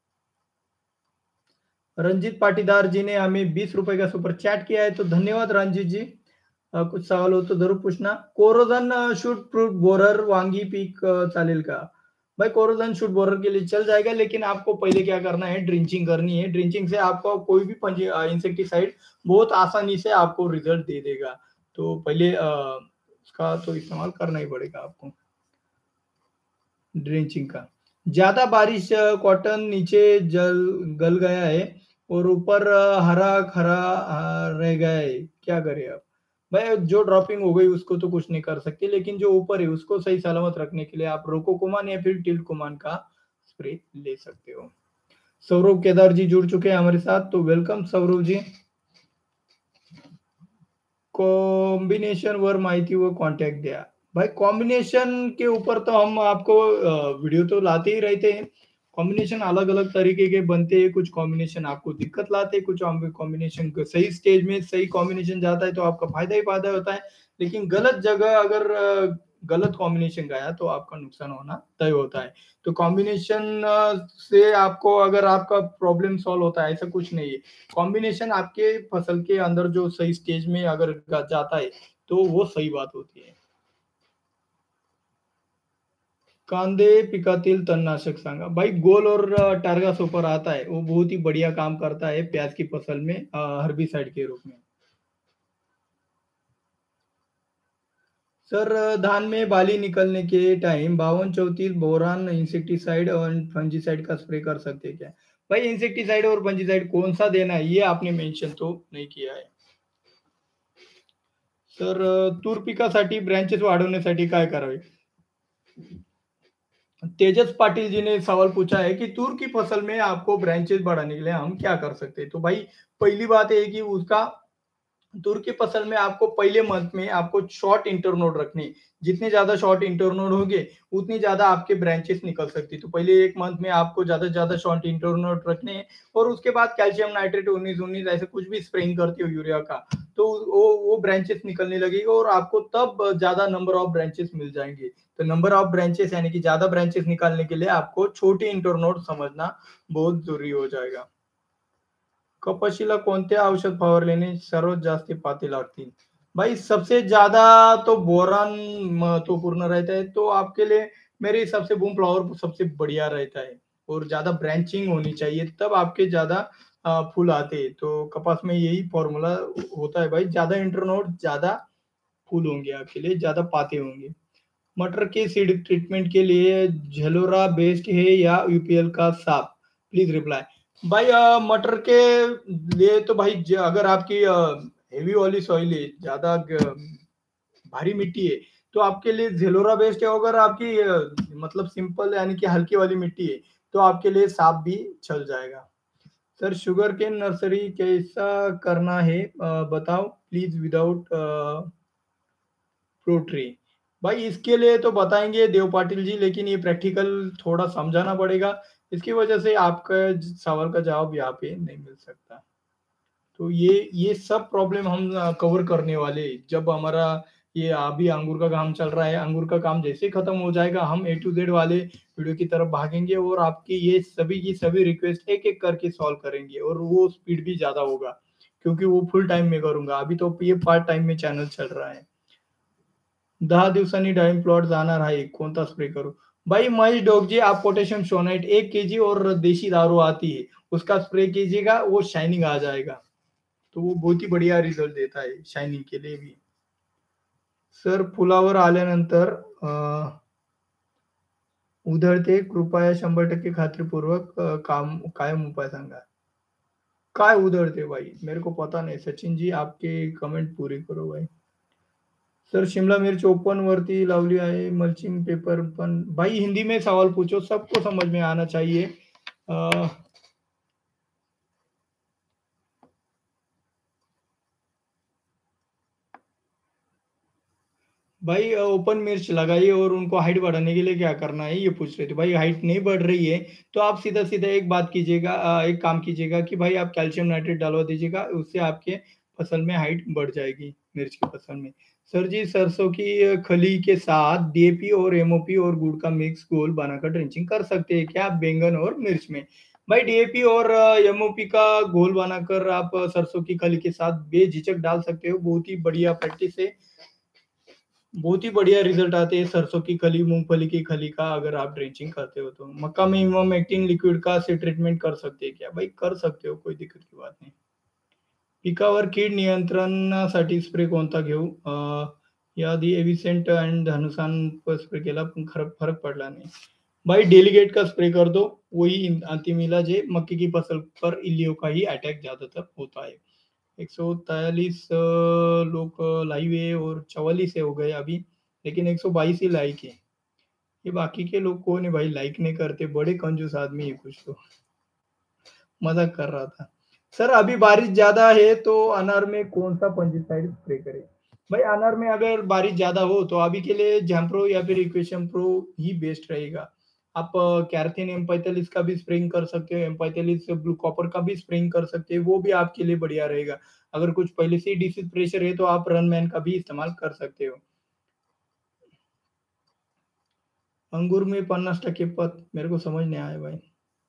रंजीत पाटीदार जी ने हमें 20 रुपए का सुपर चैट किया है, तो धन्यवाद रंजीत जी। कुछ सवाल हो तो जरूर पूछना। कोरोजन शूट फ्रूट बोरर वांगी पीक चालेल का? भाई कोरोजन शूट बोरर के लिए चल जाएगा, लेकिन आपको पहले क्या करना है, ड्रिंचिंग करनी है। ड्रिंचिंग से आपको कोई भी इंसेक्टिसाइड बहुत आसानी से आपको रिजल्ट दे देगा। तो पहले उसका तो इस्तेमाल करना ही पड़ेगा आपको, ड्रेंचिंग का। ज्यादा बारिश, कॉटन नीचे जल गल गया है और ऊपर हरा खरा रह गया है, क्या करें अब? भाई जो ड्रॉपिंग हो गई उसको तो कुछ नहीं कर सकते, लेकिन जो ऊपर है उसको सही सलामत रखने के लिए आप रोकोकुमान या फिर टिल्कोमान का स्प्रे ले सकते हो। सौरभ केदार जी जुड़ चुके हैं हमारे साथ, तो वेलकम सौरभ जी। कॉम्बिनेशन वर माहिती व कॉन्टैक्ट दिया। भाई कॉम्बिनेशन के ऊपर तो हम आपको वीडियो तो लाते ही रहते हैं। कॉम्बिनेशन अलग अलग तरीके के बनते हैं, कुछ कॉम्बिनेशन आपको दिक्कत लाते हैं, कुछ कॉम्बिनेशन सही स्टेज में सही कॉम्बिनेशन जाता है तो आपका फायदा ही फायदा होता है। लेकिन गलत जगह अगर गलत कॉम्बिनेशन गया तो आपका नुकसान होना तय होता है। तो कॉम्बिनेशन से आपको अगर आपका प्रॉब्लम सॉल्व होता है ऐसा कुछ नहीं है। कॉम्बिनेशन आपके फसल के अंदर जो सही स्टेज में अगर जाता है तो वो सही बात होती है। कांदे पिकातील तणनाशक सांगा। भाई गोल और टारगा सुपर आता है, वो बहुत ही बढ़िया काम करता है प्याज की फसल में हर्बिसाइड के रूप में। सर धान में बाली निकलने के टाइम 5234 बोरान इंसेक्टिसाइड और फंजीसाइड का स्प्रे कर सकते हैं क्या? भाई इंसेक्टिसाइड और फंजीसाइड कौन सा देना है ये आपने मेंशन तो नहीं किया है। सर तूर पिकासाठी ब्रँचेस वाढवण्यासाठी काय करावे? तेजस पाटिल जी ने सवाल पूछा है कि तूर की फसल में आपको ब्रांचेस बढ़ाने के लिए हम क्या कर सकते हैं? तो भाई पहली बात है कि उसका तूर की फसल में आपको पहले मंथ में आपको शॉर्ट इंटरनोड रखनी। जितने ज्यादा शॉर्ट इंटरनोड होंगे उतनी ज्यादा आपके ब्रांचेस निकल सकती है। तो पहले एक मंथ में आपको ज्यादा से ज्यादा शॉर्ट इंटरनोड रखने हैं और उसके बाद कैल्शियम नाइट्रेट 19-19 ऐसे कुछ भी स्प्रेइंग करते हो यूरिया का, तो वो ब्रांचेस निकलने लगेगी और आपको तब ज्यादा नंबर ऑफ ब्रांचेस मिल जाएंगे। तो नंबर ऑफ ब्रांचेस यानी कि ज्यादा ब्रांचेस निकालने के लिए आपको छोटी इंटरनोड समझना बहुत जरूरी हो जाएगा। कपाशीला कोणते औषध फवारल्याने सर्वात जास्त पाती लागतील? भाई सबसे ज्यादा तो बोरान महत्वपूर्ण रहता है, तो आपके लिए मेरे हिसाब से बूम फ्लावर सबसे बढ़िया रहता है और ज्यादा ब्रांचिंग होनी चाहिए तब आपके ज्यादा फूल आते हैं। तो कपास में यही फॉर्मूला होता है भाई, ज्यादा इंटरनोड ज्यादा फूल होंगे आपके लिए, ज्यादा पाते होंगे। मटर के सीड ट्रीटमेंट के लिए झेलोरा बेस्ट है या यूपीएल का साफ? Please reply. भाई मटर के लिए तो भाई अगर आपकी हेवी वाली सॉइल है, ज्यादा भारी मिट्टी है, तो आपके लिए झेलोरा बेस्ट है। अगर आपकी मतलब सिंपल यानी कि हल्की वाली मिट्टी है तो आपके लिए साफ भी चल जाएगा। सर शुगर केन नर्सरी कैसा करना है बताओ प्लीज विदाउट प्रोट्री। भाई इसके लिए तो बताएंगे देव पाटिल जी, लेकिन ये प्रैक्टिकल थोड़ा समझाना पड़ेगा। इसकी वजह से आपका सवाल का जवाब यहाँ पे नहीं मिल सकता। तो ये सब प्रॉब्लम हम कवर करने वाले जब हमारा ये अभी अंगूर का काम चल रहा है। अंगूर का काम जैसे ही खत्म हो जाएगा हम ए टू जेड वाले वीडियो की तरफ भागेंगे और आपकी ये सभी की सभी रिक्वेस्ट एक एक करके सॉल्व करेंगे और वो स्पीड भी ज्यादा होगा क्योंकि वो फुल टाइम में करूंगा। अभी तो ये पार्ट टाइम में चॅनल चल रहा है। 10 दिवसांनी डाळिंब प्लॉट जाणार आहे, कोणता स्प्रे करू? भाई महेश डोग जी, आप पोटेशियम सोनाइट 1 kg और देशी दारू आती है, उसका स्प्रे कीजिएगा, वो शाइनिंग आ जाएगा। तो वो बहुत ही बढ़िया रिझल्ट देता आहे शायनिंग के लिए भी. सर फुलावर आल्यानंतर उधळते, कृपया 100% खात्रीपूर्वक काम कायम उपाय सांगा. काय उधळते भाई, मेरे को पता नहीं. सचिन जी आपके कमेंट पूरी करो भाई. सर शिमला मिर्च ओपन वरती लावली आहे, मल्चिंग पेपर पण. भाई हिंदी में सवाल पूछो, सबको समझ में आना चाहिए. अ, भाई ओपन मिर्च लगाइए और उनको हाइट बढ़ाने के लिए क्या करना है ये पूछ रहे थे. भाई हाइट नहीं बढ़ रही है तो आप सीधा सीधा एक बात कीजिएगा, एक काम कीजिएगा कि भाई आप कैल्शियम नाइट्रेट डलवा दीजिएगा, उससे आपके फसल में हाइट बढ़ जाएगी, मिर्च की फसल में. सर जी सरसों की खली के साथ डीएपी और एमओपी और गुड़ का मिक्स घोल बनाकर ड्रेंचिंग कर सकते हैं क्या बैंगन और मिर्च में. भाई डीएपी और एमओपी का घोल बनाकर आप सरसों की खली के साथ बेझिझक डाल सकते हो, बहुत ही बढ़िया प्रैक्टिस है, बहुत ही बढ़िया रिजल्ट आते हैं सरसों की खली, मूंगफली की खली का अगर आप ड्रेंचिंग करते हो तो. मक्का में इमामेक्टिन लिक्विड का से ट्रीटमेंट कर सकते हैं क्या. भाई कर सकते हो, कोई दिक्कत की बात नहीं. पिकावर कीड नियंत्रणासाठी स्प्रे कोणता घेऊ. याआधी एव्हिसेंट आणि धनुषान स्प्रे केला पण फरक पडला नहीं. भाई डेलीगेट का स्प्रे कर दो, वही अंतिम इलाज है. मक्के की फसल पर इल्लियों का ही अटैक ज्यादातर होता है. 143 लोग लाइव है और 44 हो गए अभी, लेकिन 122 ही लाइक है. ये बाकी के लोग कौन है भाई, लाइक नहीं करते, बड़े कंजूस आदमी है कुछ तो. मजाक कर रहा था. सर अभी बारिश ज्यादा है तो अनार में कौन सा फंजीसाइड स्प्रे करें. भाई अनार में अगर बारिश ज्यादा हो तो अभी के लिए जैम्प्रो या फिर इक्वेशन प्रो ही बेस्ट रहेगा. आप कैरथिन M45 का भी स्प्रेइंग कर सकते हो, M45 ब्लू कॉपर का भी स्प्रेइंग कर सकते हो, वो भी आपके लिए बढ़िया रहेगा. अगर कुछ पहले से ही डिसीज प्रेशर है तो आप रनमैन का भी इस्तेमाल कर सकते हो. अंगूर में 50% पत, मेरे को समझ नहीं आया भाई.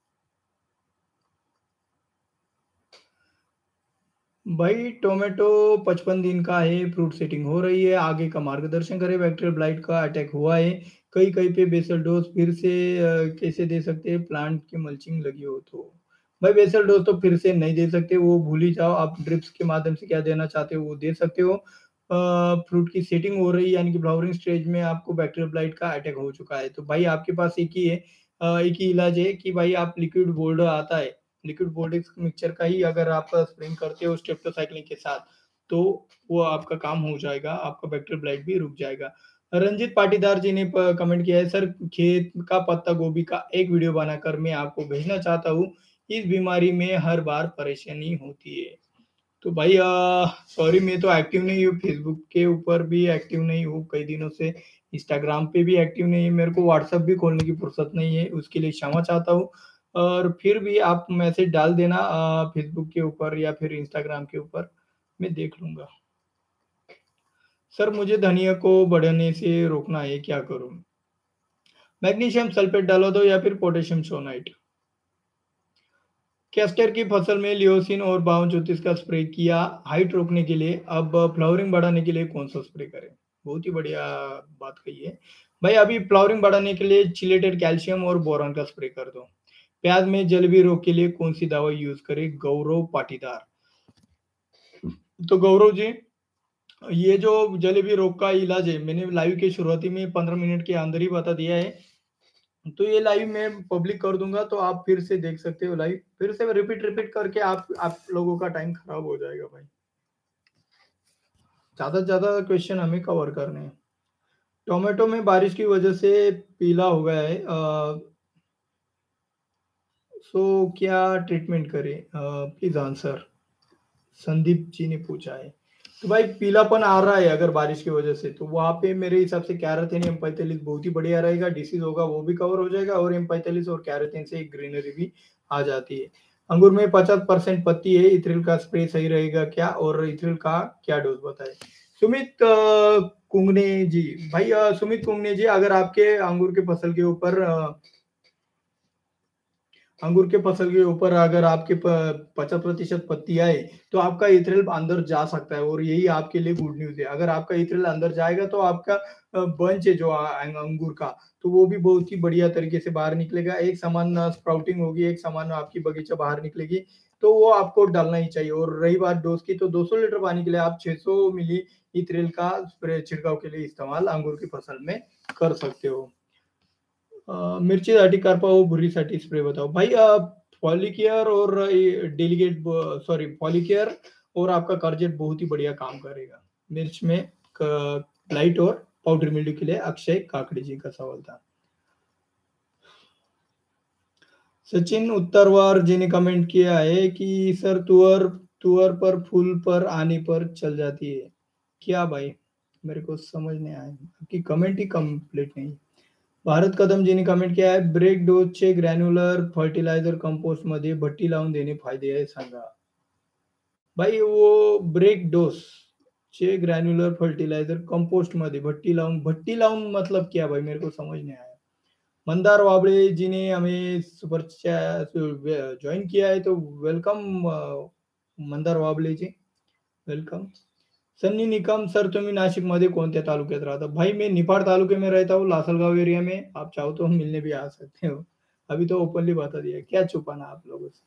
भाई टोमेटो 55 दिन का है, फ्रूट सेटिंग हो रही है, आगे का मार्गदर्शन करें, बैक्टीरियल ब्लाइट का अटैक हुआ है, कई कहीं पे बेसल डोज फिर से कैसे दे सकते हैं, प्लांट की मल्चिंग लगी हो तो. भाई बेसल डोज तो फिर से नहीं दे सकते, वो भूल ही जाओ. आप ड्रिप्स के माध्यम से क्या देना चाहते हो वो दे सकते हो. फ्रूट की सेटिंग हो रही है यानी कि फ्लावरिंग स्टेज में आपको बैक्टीरियल ब्लाइट का अटैक हो चुका है, तो भाई आपके पास एक ही है, एक ही इलाज है कि भाई आप लिक्विड बोल्ड आता है, लिक्विड बोल्डिक्स मिक्सचर का ही अगर आप स्प्रिंग करते हो स्ट्रेप्टोसाइक्लिन के साथ तो वो आपका काम हो जाएगा, आपका बैक्टीरियल ब्लाइट भी रुक जाएगा. रंजित पाटीदार जी ने कमेंट किया है, सर खेत का पत्ता गोभी का एक वीडियो बनाकर मैं आपको भेजना चाहता हूँ, इस बीमारी में हर बार परेशानी होती है. तो भाई सॉरी मैं तो एक्टिव नहीं हूँ, फेसबुक के ऊपर भी एक्टिव नहीं हूँ कई दिनों से, इंस्टाग्राम पे भी एक्टिव नहीं है, मेरे को व्हाट्सएप भी खोलने की फुर्सत नहीं है, उसके लिए क्षमा चाहता हूँ. और फिर भी आप मैसेज डाल देना फेसबुक के ऊपर या फिर इंस्टाग्राम के ऊपर, मैं देख लूंगा. सर मुझे धनिया को बढ़ने से रोकना है, क्या करूं. मैग्नीशियम सल्फेट डालो दो या फिर पोटेशियम सोनाइट. कैस्टर की फसल में लियोसिन और 5234 का स्प्रे किया हाइट रोकने के लिए, अब फ्लावरिंग बढ़ाने के लिए कौन सा स्प्रे करें. बहुत ही बढ़िया बात कही है. भाई अभी फ्लावरिंग बढ़ाने के लिए चिलेटेड कैल्शियम और बोरॉन का स्प्रे कर दो. प्याज में जलबी रोग के लिए कौन सी दवा यूज करें, गौरव पाटीदार. तो गौरव जी, ये जो जलेबी रोग का इलाज है मैंने लाइव के शुरुआती में 15 मिनट के अंदर ही बता दिया है, तो ये लाइव मैं पब्लिक कर दूंगा तो आप फिर से देख सकते हो लाइव, फिर से रिपीट रिपीट करके आप लोगों का टाइम खराब हो जाएगा भाई. ज्यादा से ज्यादा क्वेश्चन हमें कवर करने हैं. टोमेटो में बारिश की वजह से पीला हो गया है, सो क्या ट्रीटमेंट करें, प्लीज आंसर. संदीप जी ने पूछा है. तो भाई पीलापन आ रहा है अगर बारिश की वजह से, तो वहां पे मेरे हिसाब से कैराथिन M45 बहुत ही बढ़िया रहेगा, डिसीज होगा वो भी कवर हो जाएगा और M45 और कैराथिन से ग्रीनरी भी आ जाती है. अंगूर में 50% पत्ती है, इथ्रिल का स्प्रे सही रहेगा क्या और इथ्रिल का क्या डोज बताए. सुमित कुंगने जी, भाई सुमित कुंगने जी, अगर आपके अंगूर के फसल के ऊपर अंगूर के फसल के ऊपर अगर आपके 50% पत्ती आए तो आपका इथेनॉल अंदर जा सकता है और यही आपके लिए गुड न्यूज़ है। अगर आपका इथेनॉल अंदर जाएगा तो आपका बंच है जो अंगूर का, तो वो भी बहुत ही बढ़िया तरीके से बाहर निकलेगा। एक समान स्प्राउटिंग होगी, एक समान आपकी बगीचा बाहर निकलेगी, तो वो आपको डालना ही चाहिए। और रही बात डोज़ की, तो 200 लीटर पानी के लिए आप 600 मिली इथेनॉल का स्प्रे छिड़काव के लिए इस्तेमाल अंगूर की फसल में कर सकते हो। मिरचीसाठी करपा व भुरीसाठी स्प्रे बताओ। भाई पॉलीकेयर और डेलीगेट सॉरी पॉलीकेयर और आपका कार्जेट बहुत ही बढ़िया काम करेगा। मिर्च में लाइट और पाउडर मिल्ड्यू के लिए अक्षय काकड़े जी का सवाल था। सचिन उत्तरवार जी ने कमेंट किया है कि सर तुअर तुअर पर फूल पर आने पर चल जाती है क्या भाई? मेरे को समझ नहीं आया, आपकी कमेंट ही कंप्लीट नहीं। भारत कदम जीने कमेंट किया आहे, ब्रेक डोजचे ग्रॅन्युलर फर्टिलायझर कंपोस्ट मध्ये भट्टी लावून देणे फायदे आहे सांगा. भाई वो ब्रेक डोज चे ग्रॅन्युलर फर्टिलायझर कंपोस्ट मध्ये भट्टी लावून मतलब क्या भाई? मेरे को समझ नहीं आया। मंदार वाबड़े जी ने हमें सुपर ज्वाइन किया है तो welcome Mandar Wable ji, welcome. Sunny Nikam sir तुम्ही नाशिकमध्ये कोणत्या तालुक्यात राहता? भाई मैं निफाड तालुके में रहता हूँ, लासलगांव एरिया में। आप चाहो तो हम मिलने भी आ सकते हो। अभी तो ओपनली बता दिया, क्या छुपाना आप लोगों से।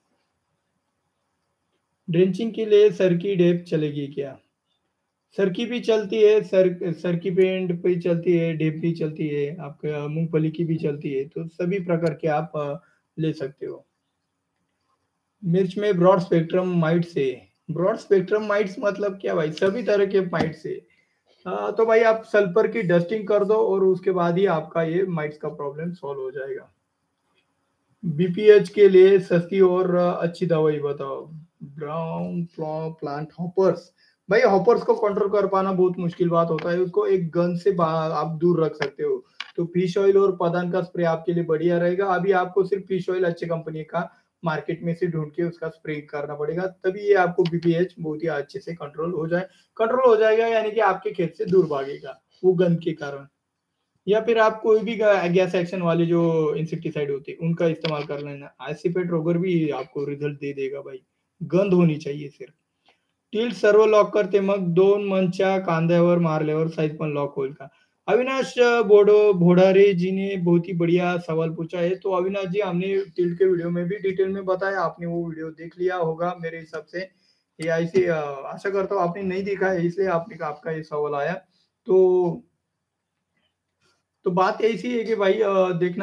ड्रेंचिंग के लिए सर की डेप चलेगी क्या? सर की भी चलती है, सर की पेंट भी चलती है, डेप भी चलती है, आपका मूंगफली की भी चलती है, तो सभी प्रकार के आप ले सकते हो। मिर्च में ब्रॉड स्पेक्ट्रम माइट्स है। ब्रॉड स्पेक्ट्रम माइट्स मतलब क्या भाई? सभी तरह के माइट्स है। तो भाई आप सल्फर की डस्टिंग कर दो और उसके बाद ही आपका ये माइट्स का प्रॉब्लम सॉल्व हो जाएगा। बीपीएच के लिए सस्ती और अच्छी दवाई बताओ। Brown plant hoppers. भाई हॉपर्स को कंट्रोल कर पाना बहुत मुश्किल बात होता है, उसको एक गन से आप दूर रख सकते हो। तो फिश ऑयल और पदान का स्प्रे आपके लिए बढ़िया रहेगा। अभी आपको सिर्फ फिश ऑयल अच्छे कंपनी का मार्केट में से ढूंढ के उसका स्प्रे करना पड़ेगा, तभी ये आपको बीपीएच बहुत ही अच्छे से कंट्रोल हो जाएगा, यानी कि आपके खेत से दूर भागेगा वो गंद के कारण। या फिर आप कोई भी गैस एक्शन वाले जो इंसेक्टिसाइड होते हैं उनका इस्तेमाल कर लेना। एसिपेट रोगर भी आपको रिजल्ट दे देगा भाई, गंध होनी चाहिए सिर्फ। टिल्ट सर्व लॉक करते मग 2 मंचच्या कांद्यावर मारल्यावर साइज पण लॉक होईल का? अविनाश भोडारे जी ने बहुत ही बढ़िया सवाल पूछा है। तो अविनाश जी, हमने टिल्ट के वीडियो में भी डिटेल में बताया, आपने वो वीडियो देख लिया होगा मेरे हिसाब से। ये ऐसे आशा करता हूँ आपने नहीं देखा है, इसलिए आपका ये सवाल आया। तो बात ऐसी है कि भाई देखना,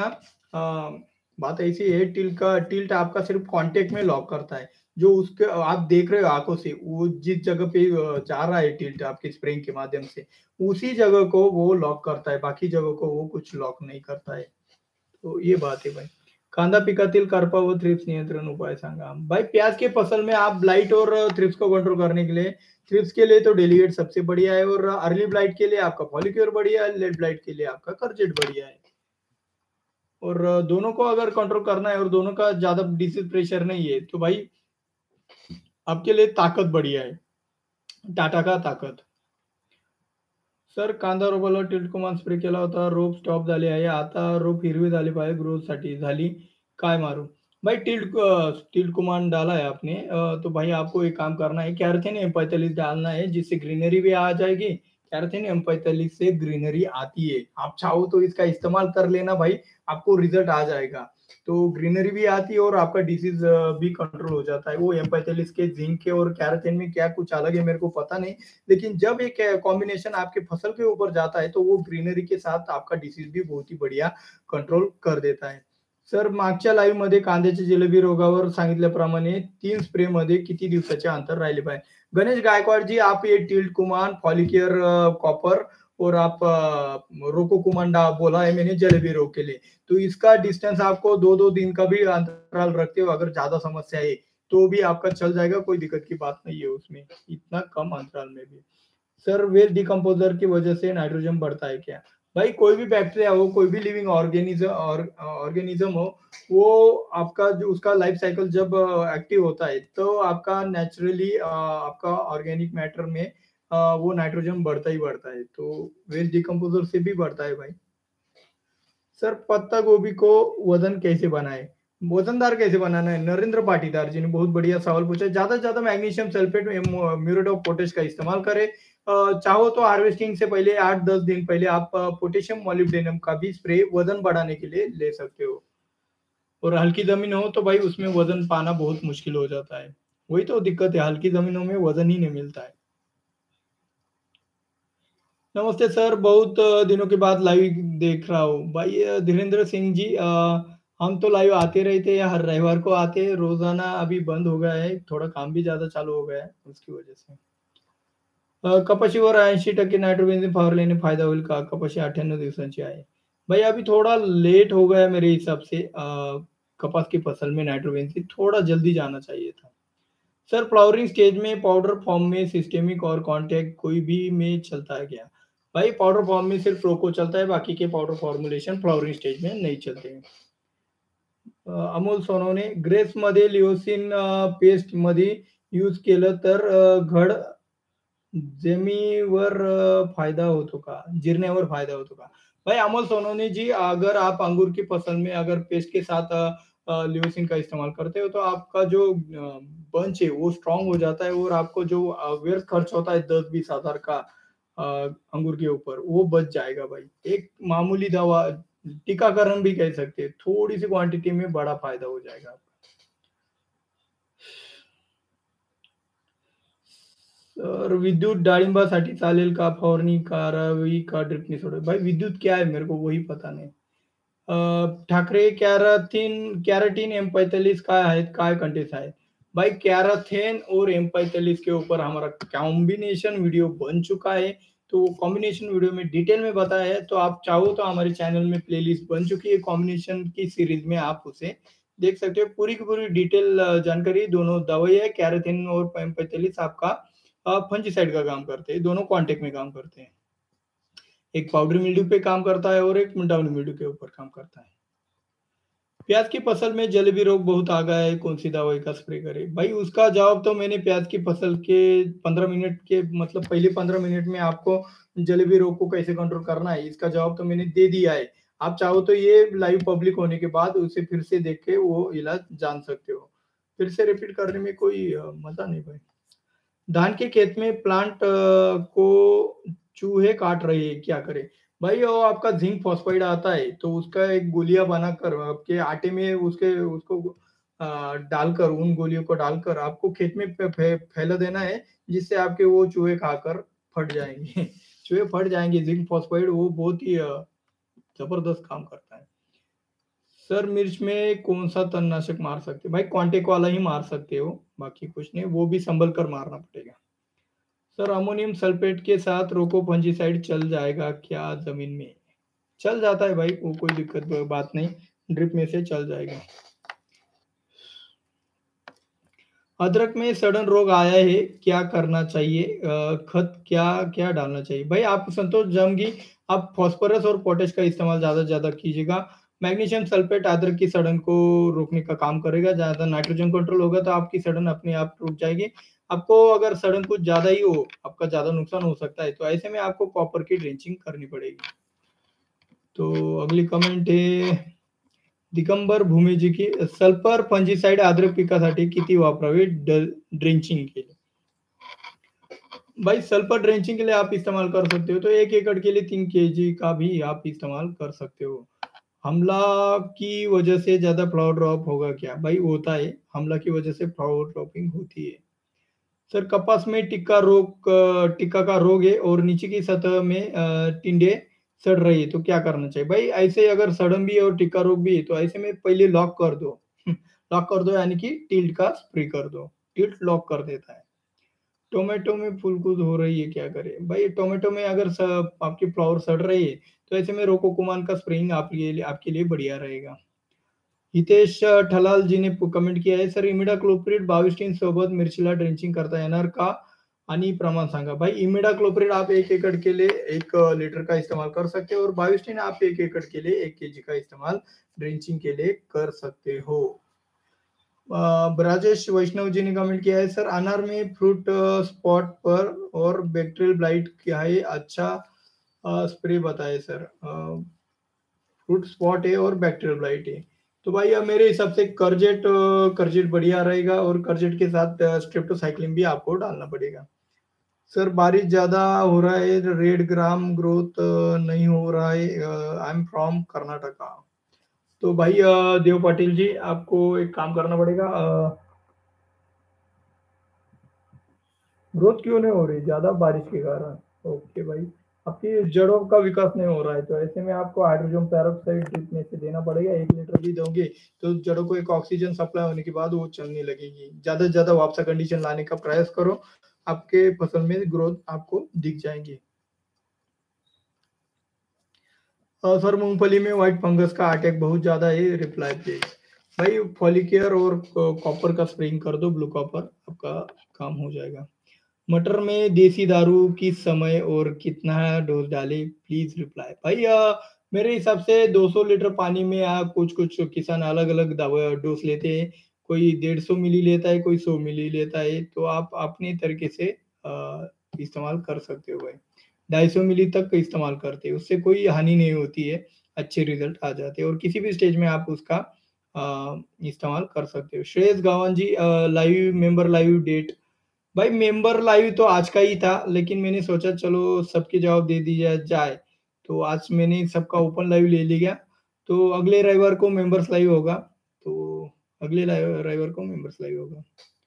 बात ऐसी है, टिल्ट आपका सिर्फ कांटेक्ट में लॉक करता है। जो उसके आप देख रहे हो आंखों से, वो जिस जगह पे जा रहा है टिल्ट आपके स्प्रिंग के माध्यम से, उसी जगह को वो लॉक करता है, बाकी जगह को वो कुछ लॉक नहीं करता है। तो ये बात है भाई। कांदा पिकातील करपा व थ्रिप्स नियंत्रण उपाय सांगा। भाई प्याज के फसल में आप ब्लाइट और थ्रिप्स को कंट्रोल करने के लिए, थ्रिप्स के लिए तो डेलीगेट सबसे बढ़िया है, और अर्ली ब्लाइट के लिए आपका फॉलिक्योर बढ़िया है, लेट ब्लाइट के लिए आपका करजेट बढ़िया है। और दोनों को अगर कंट्रोल करना है और दोनों का ज्यादा डिसीज प्रेशर नहीं है, तो भाई आपके लिए ताकत बढ़िया है, टाटा का ताकत। सर कांदा रोपाला टिल्ट कमान स्प्रे केला होता, रोप स्टॉप झाले आहे, आता रोप हिरवे झाले पाहिजे, ग्रोथ साठी झाली, काय मारू? भाई टिल्ट कमान डाला है आपने, तो भाई आपको एक काम करना है, कैरथेन M45 डालना है, जिससे ग्रीनरी भी आ जाएगी। कैरथेन M45 से ग्रीनरी आती है, आप चाहो तो इसका इस्तेमाल कर लेना भाई, आपको रिजल्ट आ जाएगा। तो ग्रीनरी भी आती है और आपका डिसीज भी कंट्रोल हो जाता है। वो M45 के जिंक के और कैरथेन में क्या कुछ अलग है मेरे को पता नहीं, लेकिन जब एक कॉम्बिनेशन आपके फसल के ऊपर जाता है तो वो ग्रीनरी के साथ आपका डिसीज भी बहुत ही बढ़िया कंट्रोल कर देता है। सर मागच्या लाईव्ह मध्ये कांद्याच्या जिलेबी रोगावर सांगितल्याप्रमाणे 3 स्प्रे मध्ये किती दिवसाचे अंतर राहिले पाहिजे? गणेश गायकवाड़ जी, आप ये टिल्ट कुमान, फॉलिकेयर कॉपर और आप रोको कुमांडा बोला है मैंने जलेबी रोग के लिए, तो इसका डिस्टेंस आपको 2-2 दिन का भी अंतराल रखते हो, अगर ज्यादा समस्या है तो भी आपका चल जाएगा, कोई दिक्कत की बात नहीं है उसमें, इतना कम अंतराल में भी। सर वेस्ट डिकम्पोजर की वजह से नाइट्रोजन बढ़ता है क्या? भाई कोई भी बैक्टीरिया हो, कोई भी लिविंग ऑर्गेनिज्म हो, वो आपका जो उसका लाइफ साइकिल जब एक्टिव होता है तो आपका नेचुरली आपका ऑर्गेनिक मैटर में वो नाइट्रोजन बढ़ता ही बढ़ता है, तो वेस्ट डिकम्पोजर से भी बढ़ता है भाई। सर पत्ता गोभी को वजन कैसे बनाए? वजनदार कैसे बनाना है? नरेंद्र पाटीदार जी ने बहुत बढ़िया सवाल पूछा। ज्यादा से ज्यादा magnesium sulphate muriate of potash का इस्तेमाल करें। चाहो तो हार्वेस्टिंग से पहले 8-10 दिन पहले आप पोटेशियम मॉलिब्डेनम का भी स्प्रे वजन बढ़ाने के लिए ले सकते हो। और हल्की जमीन हो तो भाई उसमें वजन पाना बहुत मुश्किल हो जाता है। वही तो दिक्कत है, हल्की जमीनों में वजन ही नहीं मिलता है। नमस्ते सर, बहुत दिनों के बाद लाइव देख रहा हूँ भाई। धीरेन्द्र सिंह जी, हम तो लाइव आते रहते हैं, हर रविवार को आते हैं। रोजाना अभी बंद हो गया है, थोड़ा काम भी ज्यादा चालू हो गया है उसकी वजह से। कपाशीवर 80% नायट्रोजन फवारल्याने फायदा होईल का? कपाशी 98 दिवसांची आहे। भाई अभी थोड़ा लेट हो गया मेरे हिसाब से। कपास की फसल में नाइट्रोजन थोड़ा जल्दी जाना चाहिए था। सर फ्लावरिंग स्टेज में पाउडर फॉर्म में सिस्टेमिक और कॉन्टैक्ट कोई भी में चलता है क्या? भाई पाउडर फॉर्म में सिर्फ रोको चलता है, बाकी के पाउडर फॉर्मुलेशन फ्लावरिंग स्टेज में नहीं चलते हैं। अमोल सोनवणे, ग्रेप्स मध्ये लिओसिन पेस्ट मध्ये यूज केलं तर घड जमीवर फायदा होतो का? जिरण्यावर फायदा होतो का? भाई अमोल सोनवणे जी, अगर आप अंगूर की फसल में अगर पेस्ट के साथ लियोसिन का इस्तेमाल करते हो तो आपका जो बंच है वो स्ट्रांग हो जाता है, और आपको जो व्यर्थ खर्च होता है 10-20 हजार का अंगूर के ऊपर, वो बच जाएगा भाई। एक मामूली दवा, टीकाकरण भी कह सकते हैं, थोड़ी सी क्वांटिटी में बड़ा फायदा हो जाएगा। तर विद्युत डाळिंबासाठी चालेल का? फवारणी करावी का ड्रिपनी सोडावी? भाई विद्युत क्या है मेरे को वही पता नहीं। ठाकरे, कैराटीन M45 काय आहेत, काय कंटेंट्स आहेत? भाई कैराथेन और M45 के ऊपर हमारा कॉम्बिनेशन वीडियो बन चुका है। तो कॉम्बिनेशन वीडियो में डिटेल में बताया है, तो आप चाहो तो हमारे चैनल में प्लेलिस्ट बन चुकी है कॉम्बिनेशन की सीरीज में, आप उसे देख सकते हो। पूरी की पूरी डिटेल जानकारी, दोनों दवाई है कैराथेन और M45 आपका फंजीसाइड का काम करते हैं, दोनों कॉन्टेक्ट में काम करते हैं। एक पाउडर मिल्ड्यू पे काम करता है और एक डाउन मिल्ड्यू के ऊपर काम करता है। प्याज की फसल में जलेबी रोग बहुत आ गया है, कौन सी दवाई का स्प्रे करें? भाई उसका जवाब तो मैंने प्याज की फसल के 15 मिनट के मतलब पहले 15 मिनट में आपको जलेबी रोग को कैसे कंट्रोल करना है, इसका जवाब तो मैंने दे दिया है। आप चाहो तो ये लाइव पब्लिक होने के बाद उसे फिर से देख के वो इलाज जान सकते हो। फिर से रिपीट करने में कोई मजा नहीं भाई। धान के खेत में प्लांट को चूहे काट रहे हैं, क्या करें? भाई वो आपका जिंक फॉस्फाइड आता है, तो उसका एक गोलियां बनाकर आपके आटे में उसके उसको डालकर, उन गोलियों को डालकर आपको खेत में फैला देना है, जिससे आपके वो चूहे खाकर फट जाएंगे। चूहे फट जाएंगे। जिंक फॉस्फाइड वो बहुत ही जबरदस्त काम करता है। सर मिर्च में कौन सा तणनाशक मार सकते हैं? भाई कॉन्टेक्ट वाला ही मार सकते हो, बाकी कुछ नहीं, वो भी संभल कर मारना पड़ेगा। सर अमोनियम सल्फेट के साथ रोको फंजीसाइड चल जाएगा क्या जमीन में? चल जाता है भाई, वो कोई दिक्कत बात नहीं, ड्रिप में से चल जाएगा। अदरक में सड़न रोग आया है, क्या करना चाहिए? खत क्या क्या डालना चाहिए? भाई आप संतोष जमगी, आप फास्फोरस और पोटेश का इस्तेमाल ज्यादा से ज्यादा कीजिएगा। मैग्नीशियम सल्फेट अदरक की सड़न को रोकने का काम करेगा। ज्यादा नाइट्रोजन कंट्रोल होगा तो आपकी सड़न अपने आप रुक जाएगी। आपको अगर सड़न कुछ ज्यादा ही हो, आपका ज्यादा नुकसान हो सकता है, तो ऐसे में आपको कॉपर की ड्रेंचिंग करनी पड़ेगी। तो अगली कमेंट है दिगंबर भूमेजी की, सल्फर फंजीसाइड अद्रक पिकासाठी किती वापरावे ड्रेंचिंग के लिए? भाई सल्फर ड्रेंचिंग के लिए आप इस्तेमाल कर सकते हो तो 1 एकड़ के लिए 3 kg का भी आप इस्तेमाल कर सकते हो। हमला की वजह से ज्यादा फ्लावर ड्रॉप होगा क्या? भाई होता है, हमला की वजह से फ्लावर ड्रॉपिंग होती है। सर कपास में टिक्का का रोग है और नीचे की सतह में टिंडे सड़ रही है, तो क्या करना चाहिए? भाई ऐसे अगर सड़न भी है और टिक्का रोग भी है, तो ऐसे में पहले लॉक कर दो। लॉक कर दो यानी कि टिल्ट का स्प्रे कर दो, टिल्ट लॉक कर देता है। टोमेटो में फूलकूद हो रही है, क्या करें? भाई टोमेटो में अगर आपकी फ्लावर सड़ रही है, तो ऐसे में रोकोकुमान का स्प्रेइंग आपके लिए बढ़िया रहेगा। हितेश ठलाल जी ने कमेंट किया आहे, सर इमिडाक्लोप्रिड 22 सोबत मिरचीला ड्रेंचिंग करता येणार का? आणि प्रमाण सांगा। भाई इमिडाक्लोप्रिड आप 1 एकड़ के लिए 1 लीटर का इस्तेमाल कर सकते हो, और 22 आप 1 एकड़ के लिए 1 kg का इस्तेमाल ड्रेंचिंग के लिए कर सकते हो। राजेश वैष्णव जी ने कमेंट किया है, सर अनार में फ्रूट स्पॉट पर और बैक्टीरियल ब्लाइट क्या है, अच्छा स्प्रे बताए सर। फ्रूट स्पॉट है और बैक्टीरियल ब्लाइट है, तो भाई अब मेरे हिसाब से करजेट बढ़िया रहेगा, और करजेट के साथ स्ट्रेप्टोसाइक्लिन भी आपको डालना पड़ेगा। सर बारिश ज़्यादा हो रहा है, रेड ग्राम ग्रोथ नहीं हो रहा है, आई एम फ्रॉम कर्नाटका। तो भाई देव पाटिल जी, आपको एक काम करना पड़ेगा। ग्रोथ क्यों नहीं हो रही? ज़्यादा बारिश के कारण? ओके भाई, आपकी जड़ों का विकास नहीं हो रहा है, तो ऐसे में आपको हाइड्रोजन पेरोक्साइड ड्रिप में से देना पड़ेगा। 1 लीटर भी दोगे तो जड़ों को एक ऑक्सीजन सप्लाई होने के बाद वो चलने लगेगी। ज़्यादा से ज़्यादा वापसा कंडीशन लाने का प्रयास करो, आपके फसल में ग्रोथ आपको दिख जाएंगी। सर मूंगफली में व्हाइट फंगस का अटैक बहुत ज्यादा है, रिप्लाई प्लीज। भाई फॉलिकेयर और कॉपर का स्प्रेइंग कर दो, ब्लू कॉपर, आपका काम हो जाएगा। मटर में देसी दारू किस समय और कितना डोज डाले, प्लीज रिप्लाई। भाई मेरे हिसाब से 200 लीटर पानी में कुछ कुछ किसान अलग अलग दवा डोज लेते हैं। कोई 150 मिली लेता है, कोई 100 मिली लेता है, तो आप अपने तरीके से इस्तेमाल कर सकते हो भाई। 250 मिली तक इस्तेमाल करते हैं, उससे कोई हानि नहीं होती है, अच्छे रिजल्ट आ जाते हैं, और किसी भी स्टेज में आप उसका इस्तेमाल कर सकते हो। Shreyas Gawan ji, live member live date. भाई मेंबर लाइव तो आज का ही था, लेकिन मैंने सोचा चलो सबके जवाब दे दिया जाए, तो आज मैंने सबका ओपन लाइव ले लिया। तो अगले रविवार को मेंबर्स लाइव होगा, तो अगले रविवार को मेंबर्स लाइव होगा।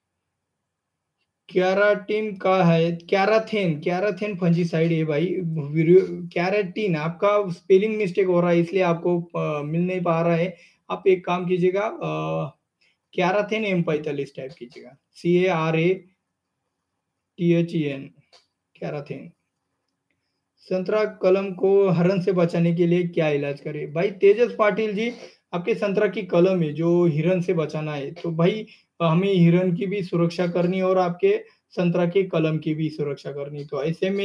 कैराटीन का है, कैराथेन, कैराथेन फंजीसाइड है भाई। कैराटीन आपका स्पेलिंग मिस्टेक हो रहा है, इसलिए आपको मिल नहीं पा रहा है। आप एक काम कीजिएगा, कैराथेन M45 टाइप कीजिएगा, CARATHEN, कैराथेन। संतरा कलम को हरन से बचाने के लिए क्या इलाज करें? भाई तेजस पाटिल जी, आपके संतरा की कलम है जो हिरन से बचाना है, तो भाई हमें हिरन की भी सुरक्षा करनी है और आपके संतरा की कलम की भी सुरक्षा करनी। तो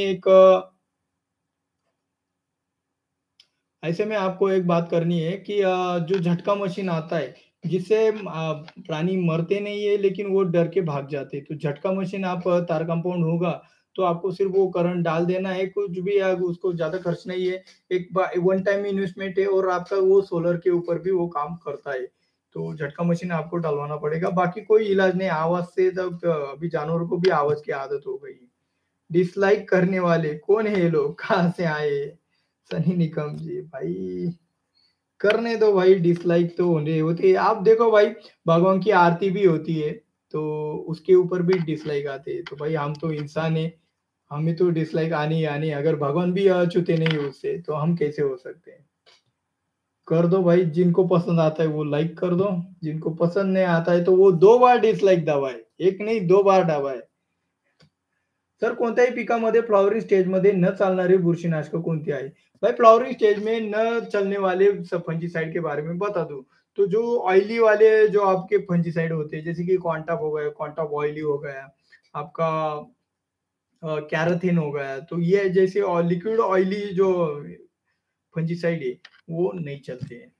ऐसे में आपको एक बात करनी है कि जो झटका मशीन आता है, जिससे प्राणी मरते नहीं है लेकिन वो डर के भाग जाते हैं, तो झटका मशीन आप तार कंपाउंड होगा, तो आपको सिर्फ वो करंट डाल देना है, कुछ भी उसको ज्यादा खर्च नहीं है। एक बार वन टाइम इन्वेस्टमेंट है, और आपका वो सोलर के ऊपर भी वो काम करता है। तो झटका मशीन आपको डलवाना पड़ेगा, बाकी कोई इलाज नहीं। आवाज से तब अभी जानवरों को भी आवाज की आदत हो गई। डिसलाइक करने वाले कौन है ये लोग, कहाँ से आए? सनी निकम जी, भाई करने दो भाई, डिसलाइक तो होने होती है। आप देखो भाई, भगवान की आरती भी होती है, तो उसके ऊपर भी डिसलाइक आते हैं, तो भाई हम तो इंसान है, हमें तो डिसलाइक आनी ही आनी है। अगर भगवान भी अछूते नहीं उससे, तो हम कैसे हो सकते हैं? कर दो भाई, जिनको पसंद आता है वो लाइक कर दो, जिनको पसंद नहीं आता है तो वो 2 बार डिसलाइक दबाए, एक नहीं 2 बार दबाए। सर कोणत्याही पिकामध्ये फ्लॉवरिंग स्टेजमध्ये न चालणारे बुरशीनाशक कोणते आहे? भाई फ्लॉवरिंग स्टेज में न चलने वाले फंजीसाइड के बारे में बता दूं, तो जो ऑयली वाले जो आपके फंजीसाइड होते हैं, जैसे कि क्वांटाप हो गया, क्वांटाप ऑयली हो गया, आपका कैराथिन हो गया, तो ये जैसे लिक्विड ऑयली जो फंजीसाइड है वो नहीं चलते हैं।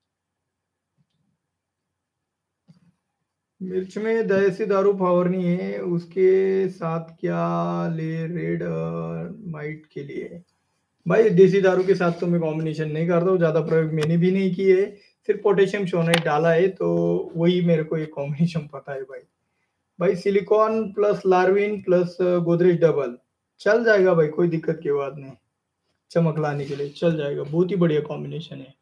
मिर्च में देसी दारू फवारनी है, उसके साथ क्या ले, रेड माइट के लिए? भाई देसी दारू के साथ तो मैं कॉम्बिनेशन नहीं करता हूँ, ज्यादा प्रयोग मैंने भी नहीं किए है। सिर्फ पोटेशियम शोनाइट डाला है, तो वही मेरे को एक कॉम्बिनेशन पता है भाई। भाई silicon plus Larvin plus Godrej double चल जाएगा भाई, कोई दिक्कत की बात नहीं। चमक लाने के लिए चल जाएगा, बहुत ही बढ़िया कॉम्बिनेशन है।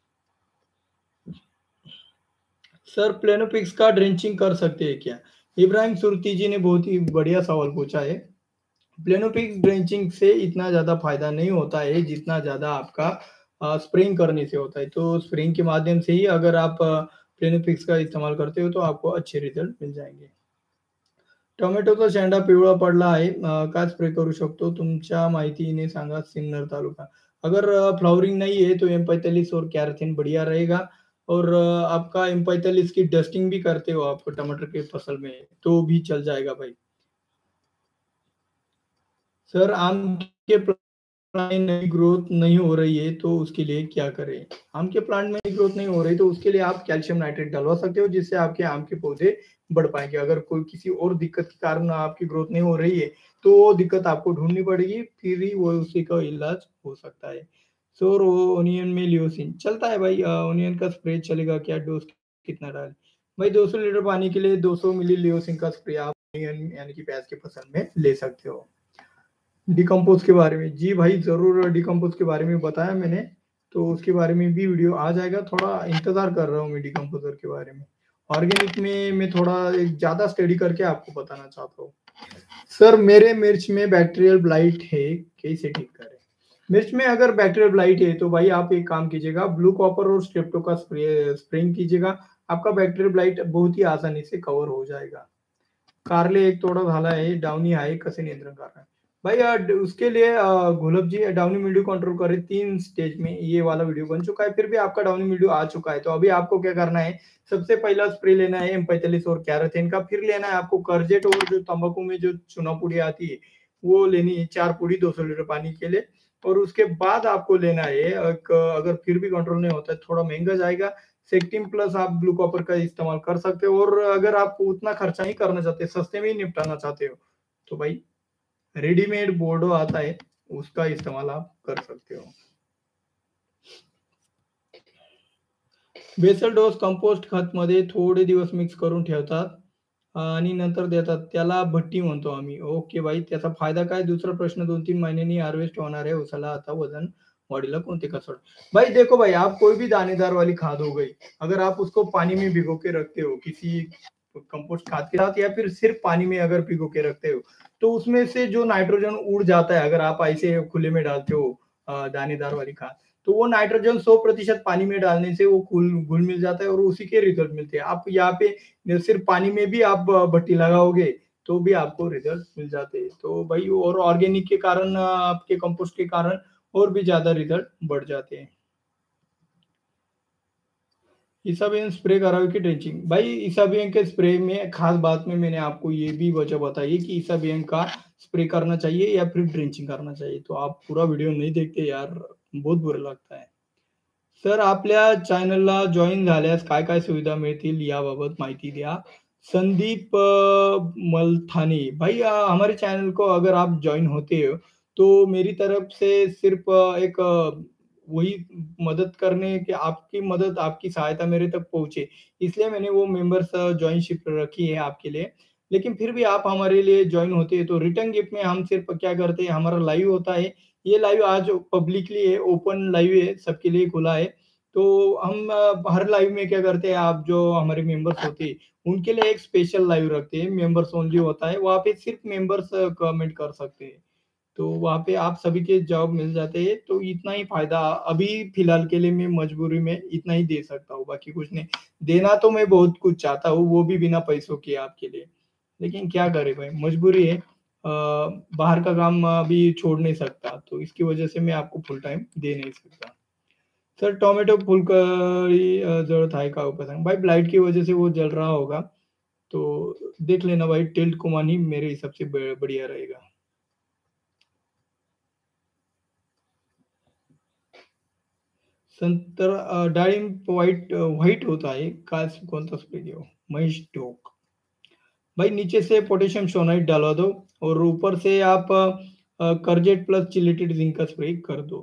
सर प्लेनोपिक्स का ड्रेंचिंग कर सकते हैं क्या? इब्राहिम सुरती जी ने बहुत ही बढ़िया सवाल पूछा है। प्लेनोपिक्स ड्रेंचिंग से इतना ज्यादा फायदा नहीं होता है जितना ज्यादा आपका स्प्रेइंग करने से होता है। तो स्प्रेइंग के माध्यम से ही अगर आप प्लेनोपिक्स का इस्तेमाल करते हो तो आपको अच्छे रिजल्ट मिल जाएंगे। टोमॅटोचा शेंडा पिवळा पडला आहे, काय स्प्रे करू शकतो? तुमच्या माहितीने सांगा, सिन्नर तालुका। अगर फ्लावरिंग नहीं है तो M45 और कैराथिन बढ़िया रहेगा। और आपका M45 की डस्टिंग भी करते हो आप टमाटर के फसल में, तो भी चल जाएगा भाई। सर आम के प्लांट में नई ग्रोथ नहीं हो रही है तो उसके लिए क्या करें? आम के प्लांट में ग्रोथ नहीं हो रही तो उसके लिए आप कैल्शियम नाइट्रेट डलवा सकते हो, जिससे आपके आम के पौधे बढ़ पाएंगे। अगर कोई किसी और दिक्कत के कारण आपकी ग्रोथ नहीं हो रही है, तो वो दिक्कत आपको ढूंढनी पड़ेगी, फिर ही वो उसी का इलाज हो सकता है। सौर ओनियन में लियोसिन चलता है भाई। ओनियन का स्प्रे चलेगा क्या? डोज कितना डालें? भाई 200 लीटर पानी के लिए 200 मिली लियोसिन का स्प्रे आप ओनियन यानी कि प्याज के फसल में ले सकते हो। डिकम्पोज के बारे में जी भाई जरूर, डिकम्पोज के बारे में बताया मैंने, तो उसके बारे में भी वीडियो आ जाएगा। थोड़ा इंतजार कर रहा हूँ मैं डिकम्पोजर के बारे में। ऑर्गेनिक में मैं थोड़ा एक ज्यादा स्टडी करके आपको बताना चाहता हूँ। सर मेरे मिर्च में बैक्टीरियल ब्लाइट है, कैसे ठीक करें? मिर्च में अगर बैक्टीरियल ब्लाइट है तो भाई आप एक काम कीजिएगा, ब्लू कॉपर और स्ट्रेप्टो का स्प्रेइंग कीजिएगा। आपका बैक्टीरियल ब्लाइट बहुत ही आसानी से कवर हो जाएगा। कारले एक तोड़ा झाला है, डाउनी आहे कसे नियंत्रण कर रहा है? भाई उसके लिए गुलाब जी डाउनी मिल्ड्यू कंट्रोल करें 3 स्टेज में, ये वाला वीडियो बन चुका है। फिर भी आपका डाउनी मिल्ड्यू आ चुका है तो अभी आपको क्या करना है, सबसे पहला स्प्रे लेना है M45 और कैराथेन का। फिर लेना है आपको करजेट और जो तंबाकू में जो चुना पुड़ी आती है वो लेनी है, 4 पुड़ी 200 लीटर पानी के लिए। और उसके बाद आपको लेना है अगर फिर भी कंट्रोल नहीं होता है, थोड़ा महंगा जाएगा, सेक्टिन प्लस आप ब्लू कॉपर का इस्तेमाल कर सकते हो। और अगर आप उतना खर्चा नहीं करना चाहते, सस्ते में ही निपटाना चाहते हो, तो भाई रेडीमेड बोर्डो आता है, उसका इस्तेमाल आप कर सकते हो। बेसल डोस कंपोस्ट खत मध्ये थोडे दिवस मिक्स करून ठेवतात आणि नंतर देतात, त्याला भट्टी म्हणतो आम्ही। ओके भाई, त्याचा फायदा काय? दूसरा प्रश्न, 2-3 महीने हार्वेस्ट होणार है उसाला, आता वजन वाढीला कोणते कसरत? भाई देखो भाई, आप कोई भी दानेदार वाली खाद हो गई, अगर आप उसको पानी में भिगो के रखते हो किसी कंपोस्ट खाद के साथ, या फिर सिर्फ पानी में अगर भिगो के रखते हो, तो उसमें से जो नाइट्रोजन उड़ जाता है अगर आप ऐसे खुले में डालते हो दानेदार वाली खाद, तो वो नाइट्रोजन 100% पानी में डालने से वो घुल मिल जाता है और उसी के रिजल्ट मिलते हैं। आप यहाँ पे सिर्फ पानी में भी आप भट्टी लगाओगे तो भी आपको रिजल्ट मिल जाते हैं। तो भाई और ऑर्गेनिक के कारण आपके कंपोस्ट के कारण और भी ज्यादा रिजल्ट बढ़ जाते हैं। इसाबियन स्प्रे करावे की ड्रेंचिंग? भाई इसाबियन के स्प्रे में खास बात में मैंने आपको ये भी वजह बताई कि इसाबियन का स्प्रे करना चाहिए या फिर ड्रेंचिंग करना चाहिए, तो आप पूरा वीडियो नहीं देखते यार, बहुत बुरा लगता है। सर आपल्या चॅनलला जॉइन झाल्यास काय काय सुविधा मिळतील याबाबत माहिती द्या। संदीप मलथानी भाई, हमारे चैनल को अगर आप ज्वाइन होते हो तो मेरी तरफ से सिर्फ वही मदद करने की, आपकी मदद आपकी सहायता मेरे तक पहुंचे, इसलिए मैंने वो मेंबर्स ज्वाइनशिप रखी है आपके लिए। लेकिन फिर भी आप हमारे लिए ज्वाइन होते हैं तो रिटर्न गिफ्ट में हम सिर्फ क्या करते हैं, हमारा लाइव होता है, ये लाइव आज पब्लिकली है, ओपन लाइव है, सबके लिए खुला है। तो हम हर लाइव में क्या करते हैं, आप जो हमारे मेंबर्स होते हैं उनके लिए एक स्पेशल लाइव रखते हैं, मेंबर्स ओनली होता है, वहाँ पे सिर्फ मेंबर्स कमेंट कर सकते हैं। तो वहाँ पे आप सभी के जॉब मिल जाते हैं। तो इतना ही फायदा अभी फिलहाल के लिए मैं मजबूरी में इतना ही दे सकता हूँ, बाकी कुछ नहीं। देना तो मैं बहुत कुछ चाहता हूँ, वो भी बिना पैसों के आपके लिए, लेकिन क्या करे भाई, मजबूरी है। बाहर का काम अभी छोड़ नहीं सकता, तो इसकी वजह से मैं आपको फुल टाइम दे नहीं सकता। सर टोमेटो फुलकड़ी जरूरत है का ऊपर भाई, ब्लाइट की वजह से वो जल रहा होगा, तो देख लेना भाई, टिल्ट कुमान ही मेरे हिसाब से बढ़िया रहेगा। संतर डाळिंब व्हाइट होता है, काय कोणता स्प्रे घेऊ? महेश टोक भाई, नीचे से पोटेशियम सोनाइट डालवा दो और ऊपर से आप करजेट प्लस चिलेटेड जिंक का स्प्रे कर दो।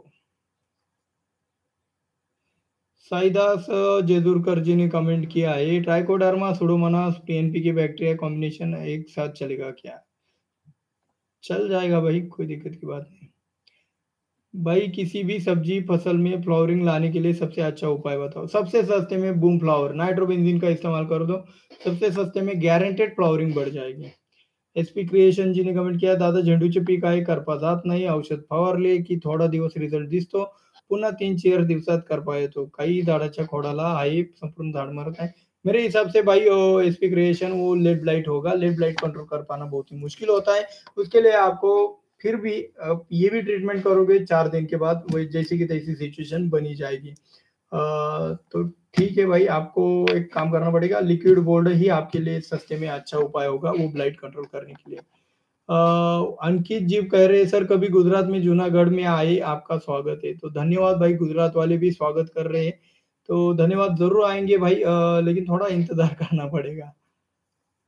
साईदास जेदुरकर जी ने कमेंट किया है, ट्राइकोडर्मा सुडोमोनास पीएनपी के बैक्टीरिया कॉम्बिनेशन एक साथ चलेगा क्या? चल जाएगा भाई, कोई दिक्कत की बात नहीं। भाई किसी भी सब्जी फसल में फ्लावरिंग लाने के लिए सबसे अच्छा उपाय बताओ। सबसे सस्ते में बूम फ्लावर नाइट्रोबेंजीन का इस्तेमाल कर दो, सबसे सस्ते में गारंटेड फ्लावरिंग बढ़ जाएगी। एसपी क्रिएशन जी ने कमेंट किया, दादा झेंडूचे पीक आहे, करपा जात नाही, औषध फवारले की थोडा दिवस रिझल्ट दिसतो, पुन्हा 3-4 दिवसात करपा येतो, काही झाडाच्या खोडाला आहे, संपूर्ण झाड मरत आहे। मेरे हिसाब से भाई एसपी क्रिएशन वो लेड ब्लाइट होगा, लेड ब्लाइट कंट्रोल कर पाना बहुत ही मुश्किल होता है। उसके लिए आपको फिर भी ये भी ट्रीटमेंट करोगे 4 दिन के बाद वही जैसे की तैसी सिचुएशन बनी जाएगी। तो ठीक है भाई, आपको एक काम करना पड़ेगा, लिक्विड बोर्ड ही आपके लिए सस्ते में अच्छा उपाय होगा वो ब्लाइट कंट्रोल करने के लिए। अंकित जी कह रहे हैं, सर कभी गुजरात में जूनागढ़ में आए, आपका स्वागत है। तो धन्यवाद भाई, गुजरात वाले भी स्वागत कर रहे हैं, तो धन्यवाद, जरूर आएंगे भाई, लेकिन थोड़ा इंतजार करना पड़ेगा।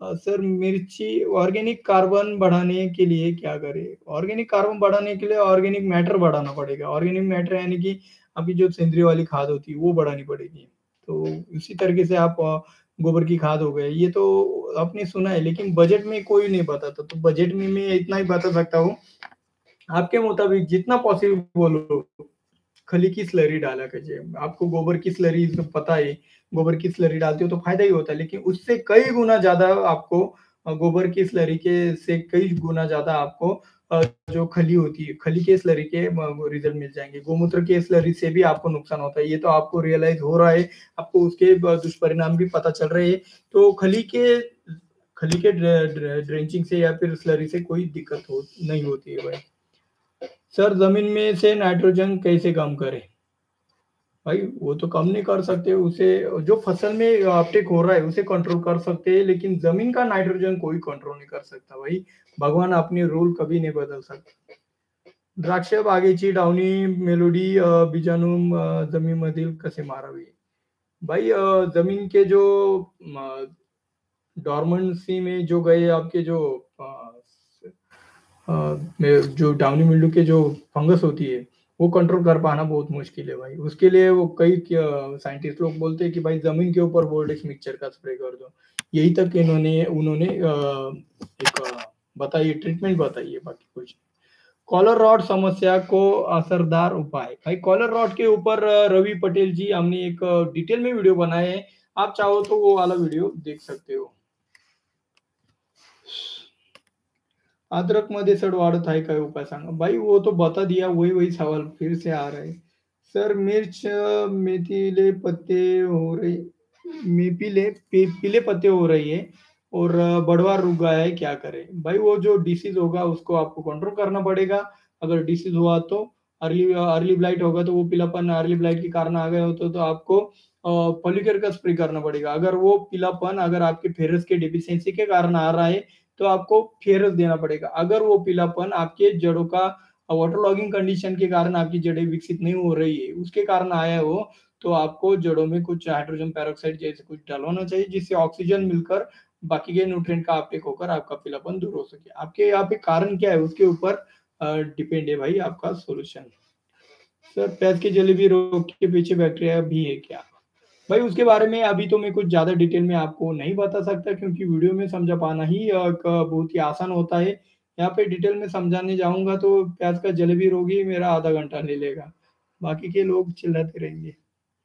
सर मिर्ची ऑर्गेनिक कार्बन बढ़ाने के लिए क्या करें? ऑर्गेनिक कार्बन बढ़ाने के लिए ऑर्गेनिक मैटर बढ़ाना पड़ेगा। ऑर्गेनिक मैटर यानी कि आपकी जो सेंद्रीय वाली खाद होती है वो बढ़ानी पड़ेगी। तो इसी तरीके से आप गोबर की खाद हो गए, ये तो आपने सुना है लेकिन बजट में कोई नहीं बताता। तो बजट में मैं इतना ही बता सकता हूँ, आपके मुताबिक जितना पॉसिबल हो खली की स्लरी डाला कीजिए। आपको गोबर की स्लरी तो पता है, गोबर की स्लरी डालते हो तो फायदा ही होता है, लेकिन उससे कई गुना ज्यादा आपको गोबर की स्लरी के से कई गुना ज्यादा आपको जो खली होती है, खली के स्लरी के रिजल्ट मिल जाएंगे। गोमूत्र के स्लरी से भी आपको नुकसान होता है, ये तो आपको रियलाइज हो रहा है, आपको उसके दुष्परिणाम भी पता चल रहे हैं। तो खली के ड्रेंचिंग से या फिर स्लरी से कोई दिक्कत नहीं होती है भाई। सर जमीन में से नाइट्रोजन कैसे कम करें? भाई वो तो कम नहीं कर सकते, उसे जो फसल में अपटेक हो रहा है उसे कंट्रोल कर सकते हैं, लेकिन जमीन का नाइट्रोजन कोई कंट्रोल नहीं कर सकता भाई। भगवान अपनी रूल कभी नहीं बदल सकता। द्राक्ष बागेची डावणी मेलोडी बीजाणू जमीनमधील कसे मारावे? भाई जमीन के जो डॉर्मेंसी में जो गए आपके जो जो डाउनी मिल्ड्यू के जो फंगस होती है वो कंट्रोल कर पाना बहुत मुश्किल है भाई। उसके लिए वो कई साइंटिस्ट लोग बोलते हैं कि भाई जमीन के ऊपर बोल्डेक्स मिक्सचर का स्प्रे कर दो। यही तक इन्होंने उन्होंने एक बताइए ट्रीटमेंट बताइए, बाकी कुछ। कॉलर रॉड समस्या को असरदार उपाय? भाई कॉलर रॉड के ऊपर रवि पटेल जी हमने एक डिटेल में वीडियो बनाए है, आप चाहो तो वो वाला वीडियो देख सकते हो। अदरक मध्ये सड वाढत आहे काय उपाय सांगा? भाई वो तो बता दिया, वही वही सवाल फिर से आ रहा है। सर मिर्च मेथीले पत्ते हो रही पीले पत्ते हो रही है और बढ़वार रुक गया है, क्या करें? भाई वो जो डिसीज होगा उसको आपको कंट्रोल करना पड़ेगा। अगर डिसीज हुआ तो अर्ली अर्ली ब्लाइट होगा तो वो पीलापन अर्ली ब्लाइट के कारण आ गए हो तो आपको पॉलीकेयर का स्प्रे करना पड़ेगा। अगर वो पीलापन अगर आपके फेरस के डिफिशियंसी के कारण आ रहा है तो आपको फेरस देना पड़ेगा। अगर वो पीलापन आपके जड़ों का वाटर लॉगिंग कंडीशन के कारण आपकी जड़ें विकसित नहीं हो रही है उसके कारण आया हो, तो आपको जड़ों में कुछ हाइड्रोजन पेरोक्साइड जैसे कुछ डलवाना चाहिए, जिससे ऑक्सीजन मिलकर बाकी के न्यूट्रिएंट का अपटेक होकर आपका पीलापन दूर हो सके। आपके यहाँ पे कारण क्या है उसके ऊपर डिपेंड है भाई आपका सोल्यूशन। सर प्याज की जलेबी रोग के पीछे बैक्टीरिया भी है क्या? भाई उसके बारे में अभी तो मैं कुछ ज्यादा डिटेल में आपको नहीं बता सकता, क्योंकि वीडियो में समझा पाना ही बहुत ही आसान होता है। यहाँ पे डिटेल में समझाने जाऊंगा तो प्याज का जलेबी रोग ही मेरा आधा घंटा ले लेगा, बाकी के लोग चिल्लाते रहेंगे।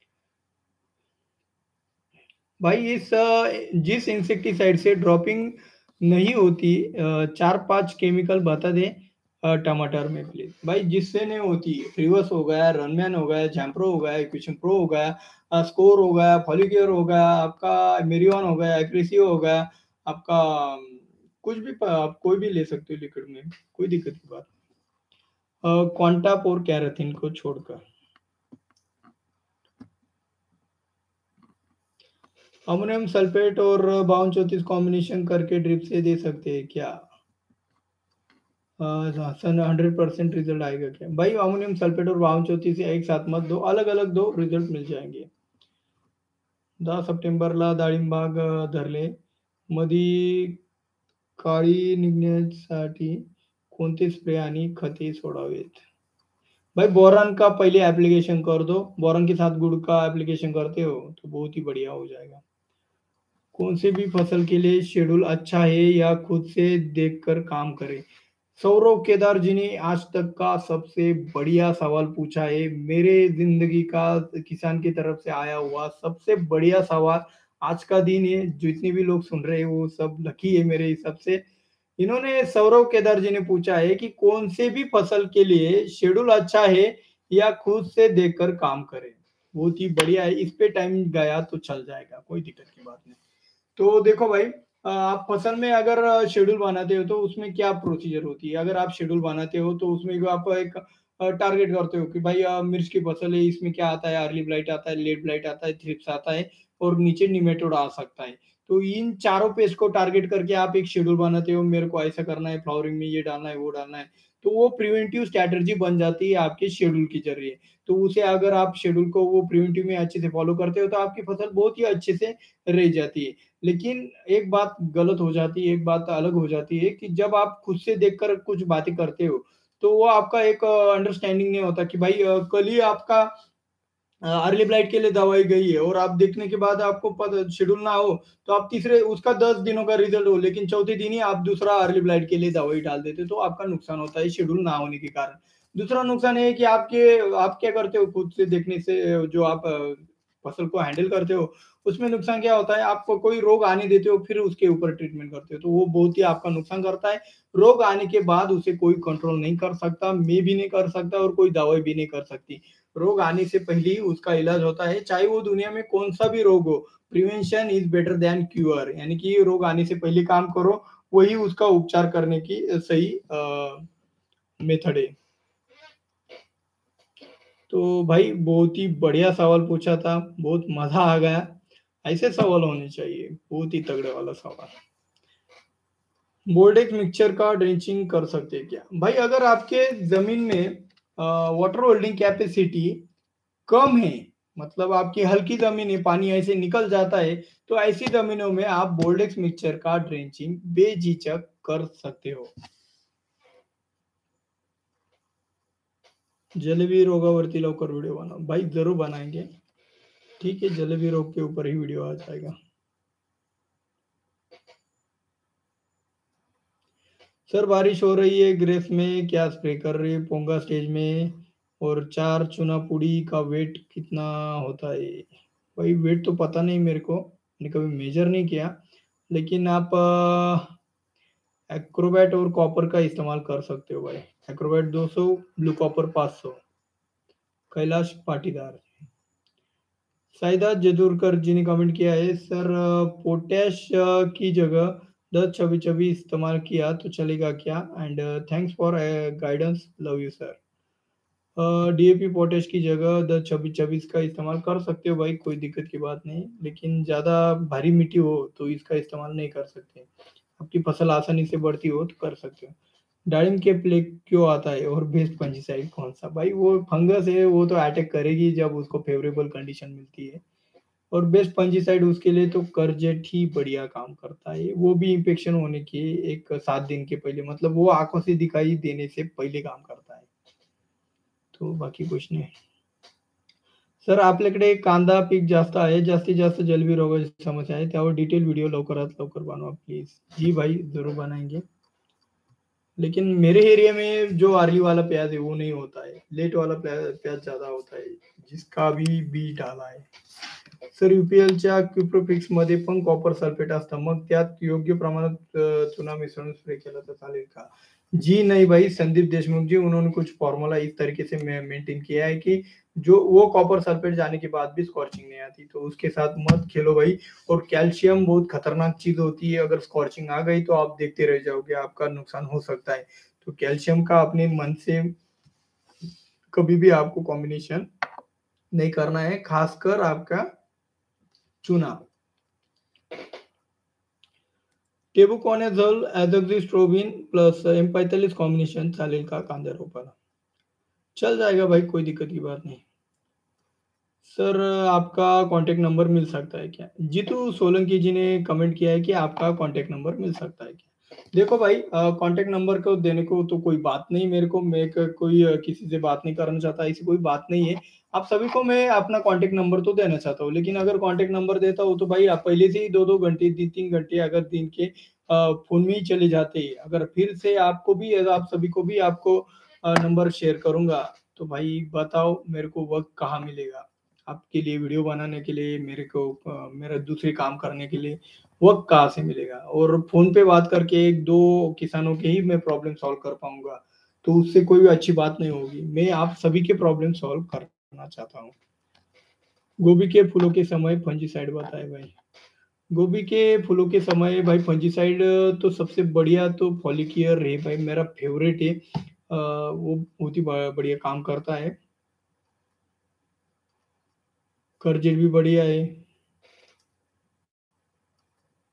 भाई जिस इंसेक्टिसाइड से ड्रॉपिंग नहीं होती, 4-5 केमिकल बता दे टमाटर में प्लीज। भाई जिससे नहीं होती, रिवर्स हो गया, रनमैन हो गया, जैम्प्रो हो गया, क्वेश्चन प्रो हो गया, स्कोर हो गया, फॉलिक्योर हो गया, आपका मेरियन हो गया, एक्रेसिव हो गया, आपका कुछ भी आप कोई भी ले सकते हो लिक्विड में, कोई दिक्कत की बात। क्वांटाप और कैराथिन को छोड़कर अमोनियम सल्फेट और 52-34 कॉम्बिनेशन करके ड्रिप से दे सकते हैं क्या? सन 100% रिजल्ट आएगा क्या? भाई अमोनियम सल्फेट और 52-34 एक साथ मत दो, अलग अलग दो, रिजल्ट मिल जाएंगे। 10 सप्टेंबरला डाळिंबाग धरले मधी काळी निघण्यासाठी कोणते स्प्रे आणि खते सोडावेत? भाई बोरान का पहले एप्लीकेशन कर दो, बोरान के साथ गुड़ का एप्लीकेशन करते हो तो बहुत ही बढ़िया हो जाएगा। कौन से भी फसल के लिए शेड्यूल अच्छा है या खुद से देखकर काम करें? सौरव केदार जी ने आज तक का सबसे बढ़िया सवाल पूछा है, मेरे जिंदगी का किसान की तरफ से आया हुआ सबसे बढ़िया सवाल। आज का दिन है, जितने भी लोग सुन रहे हैं वो सब लकी है मेरे हिसाब से। इन्होंने सौरव केदार जी ने पूछा है कि कौन से भी फसल के लिए शेड्यूल अच्छा है या खुद से देखकर काम करें। बहुत ही बढ़िया है, इस पे टाइम गया तो चल जाएगा, कोई दिक्कत की बात नहीं। तो देखो भाई, आप फसल में अगर शेड्यूल बनाते हो तो उसमें क्या प्रोसीजर होती है? अगर आप शेड्यूल बनाते हो तो उसमें आप एक टारगेट करते हो कि भाई मिर्च की फसल है, इसमें क्या आता है, अर्ली ब्लाइट आता है, लेट ब्लाइट आता है, थ्रिप्स आता है और नीचे निमेटोड आ सकता है। तो इन चारों पेस्ट को टारगेट करके आप एक शेड्यूल बनाते हो, मेरे को ऐसा करना है, फ्लावरिंग में ये डालना है, वो डालना है, तो वो प्रिवेंटिव स्ट्रैटेजी बन जाती है आपके शेड्यूल के जरिए। तो उसे अगर आप शेड्यूल को वो प्रिवेंटिव में अच्छे से फॉलो करते हो तो आपकी फसल बहुत ही अच्छे से रह जाती है। लेकिन एक बात गलत हो जाती है, एक बात अलग हो जाती है कि जब आप खुद से देखकर कुछ बातें करते हो, तो वो आपका एक अंडरस्टैंडिंग नहीं होता कि भाई कल ही आपका अर्ली ब्लाइट के लिए दवाई गई है और आप देखने के बाद आपको पता शेड्यूल ना हो, तो आप तीसरे उसका 10 दिनों का रिजल्ट हो, लेकिन चौथे दिन ही आप दूसरा अर्ली ब्लाइट के लिए दवाई डाल देते हो, तो आपका नुकसान होता है शेड्यूल ना होने के कारण। दूसरा नुकसान है कि आप क्या करते हो खुद से देखने से, जो आप फसल को हैंडल करते हो, उसमें नुकसान क्या होता है, आपको कोई रोग आने देते हो फिर उसके ऊपर ट्रीटमेंट करते हो, तो वो बहुत ही आपका नुकसान करता है। रोग आने के बाद उसे कोई कंट्रोल नहीं कर सकता, मैं भी नहीं कर सकता और कोई दवाई भी नहीं कर सकती। रोग आने से पहले ही उसका इलाज होता है, चाहे वो दुनिया में कौन सा भी रोग हो। Prevention is better than cure, यानी कि रोग आने से पहले काम करो, वही उसका उपचार करने की सही मेथड है। तो भाई बहुत ही बढ़िया सवाल पूछा था, बहुत मजा आ गया। ऐसे सवाल होने चाहिए, बहुत ही तगड़े वाला सवाल। बोल्डेक्स मिक्सचर का ड्रेंचिंग कर सकते हैं क्या? भाई अगर आपके जमीन में वाटर होल्डिंग कैपेसिटी कम है, मतलब आपकी हल्की जमीन है, पानी ऐसे निकल जाता है, तो ऐसी जमीनों में आप बोल्डेक्स मिक्सचर का ड्रेंचिंग बेझिझक कर सकते हो। जलेबी रोगावरती लवकर वीडियो बनाओ, भाई जरूर बनाएंगे। ठीक है, जलेबी रोग के ऊपर ही वीडियो आ जाएगा। सर बारिश हो रही है ग्रेस में, क्या स्प्रे कर रही है पोंगा स्टेज में, और 4 चुना पुड़ी का वेट कितना होता है? भाई वेट तो पता नहीं मेरे को, मैंने कभी मेजर नहीं किया, लेकिन आप एक्रोबैट और कॉपर का इस्तेमाल कर सकते हो भाई। Acrobat 200, blue copper 500। Kailash Patidar. Saida Jadurkar ji ने कमेंट किया है, सर पोटैश की जगह 10 छब्बीस इस्तेमाल किया तो चलेगा क्या? And thanks for guidance, love you sir. DAP potash की जगह 10 छब्बीस का इस्तेमाल कर सकते हो भाई, कोई दिक्कत की बात नहीं, लेकिन ज़्यादा भारी मिट्टी हो तो इसका इस्तेमाल नहीं कर सकते। आपकी फसल आसानी से बढ़ती हो तो कर सकते हो। दाड़िम के प्लेग क्यों आता है और बेस्ट फंजीसाइड कौन सा? भाई वो फंगस है, वो तो अटैक करेगी जब उसको फेवरेबल कंडीशन मिलती है। और बेस्ट फंजीसाइड उसके लिए तो करजेट ही बढ़िया काम करता है, वो भी इन्फेक्शन होने के एक 7 दिन के पहले, मतलब वो आंखों से दिखाई देने से पहले काम करता है। तो बाकी कुछ नाही. सर आपल्याकडे कांदा पीक जास्त आहे, जास्तीत जास्त जलबी रोगाची समस्या आहे, त्यावर डिटेल व्हिडिओ लवकरात लवकर बनवा प्लीज। जी भाई जरूर बनाएंगे, लेकिन मेरे एरिया में जो अर्ली वाला प्याज है वो नहीं होता है, लेट वाला प्याज ज्यादा होता है, जिसका भी बी डाला है। सर यूपीएलच्या क्युप्रोफिक्स मध्ये पण कॉपर सल्फेट असतं, मग त्यात योग्य प्रमाणात चुना मिसळून स्प्रे केला तर चालेल का? जी नहीं भाई, संदीप देशमुख जी उन्होंने कुछ फॉर्मूला इस तरीके से मेंटेन किया है कि जो वो कॉपर सल्फेट जाने के बाद भी स्कॉर्चिंग नहीं आती, तो उसके साथ मत खेलो भाई। और कैल्शियम बहुत खतरनाक चीज होती है, अगर स्कॉर्चिंग आ गई तो आप देखते रह जाओगे, आपका नुकसान हो सकता है। तो कैल्शियम का अपने मन से कभी भी आपको कॉम्बिनेशन नहीं करना है, खासकर आपका चुना। टेबुकॉनेझोल एझोक्सिस्ट्रोबिन प्लस M45 कॉम्बिनेशन चालेल का कांदा रोपाला? चल जाएगा भाई, कोई दिक्कत की बात नहीं। सर आपका कांटेक्ट नंबर मिल सकता है क्या? जीतू सोलंकी जी ने कमेंट किया है कि आपका कांटेक्ट नंबर मिल सकता है क्या? देखो भाई, कांटेक्ट नंबर को देने को तो कोई बात नहीं मेरे को, मैं कोई किसी से बात नहीं करना चाहता, ऐसी कोई बात नहीं है। आप सभी को मैं अपना कांटेक्ट नंबर तो देना चाहता हूँ, लेकिन अगर कांटेक्ट नंबर देता हूँ तो भाई आप पहले से ही 2-2 घंटे 3-3 घंटे अगर दिन के फोन में ही चले जाते हैं, अगर फिर से आपको भी, आप सभी को भी आपको नंबर शेयर करूंगा, तो भाई बताओ मेरे को वक्त कहाँ मिलेगा आपके लिए वीडियो बनाने के लिए, मेरे को मेरा दूसरे काम करने के लिए वक्त कहाँ से मिलेगा? और फोन पे बात करके 1-2 किसानों के ही मैं प्रॉब्लम सॉल्व कर पाऊंगा, तो उससे कोई अच्छी बात नहीं होगी। मैं आप सभी के प्रॉब्लम सॉल्व करना चाहता हूँ। गोभी के फूलों के समय फंजीसाइड बताए भाई। गोभी के फूलों के समय भाई फंजीसाइड तो सबसे बढ़िया तो फॉलिकियर है भाई, मेरा फेवरेट है। वो बहुत ही बढ़िया काम करता है। करजेट भी बढ़िया है।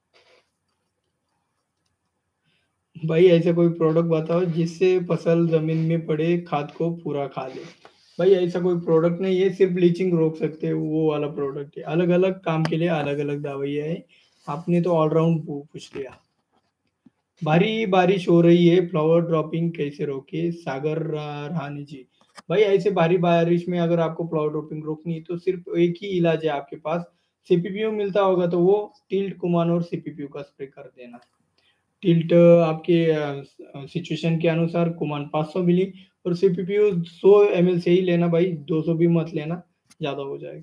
भाई ऐसा कोई प्रोडक्ट बताओ जिससे फसल जमीन में पड़े खाद को पूरा खा ले। भाई ऐसा कोई प्रोडक्ट नहीं है, सिर्फ ब्लीचिंग रोक सकते हैं वो वाला प्रोडक्ट है। अलग अलग काम के लिए अलग अलग दवाइयाँ है। आपने तो ऑलराउंड पूछ लिया। भारी बारिश हो रही है, फ्लावर ड्रॉपिंग कैसे रोके, सागर रहानी जी। भाई ऐसे भारी बारिश में अगर आपको फ्लावर ड्रॉपिंग रोकनी है तो सिर्फ एक ही इलाज है आपके पास। सीपीपीयू मिलता होगा तो वो टिल्ट कुमान और सीपीपीयू का स्प्रे कर देना। टिल्ट आपके सिचुएशन के अनुसार, कुमान 500 मिली और सीपीपीयू 100 ml से ही लेना भाई, 200 भी मत लेना, ज्यादा हो जाएगा।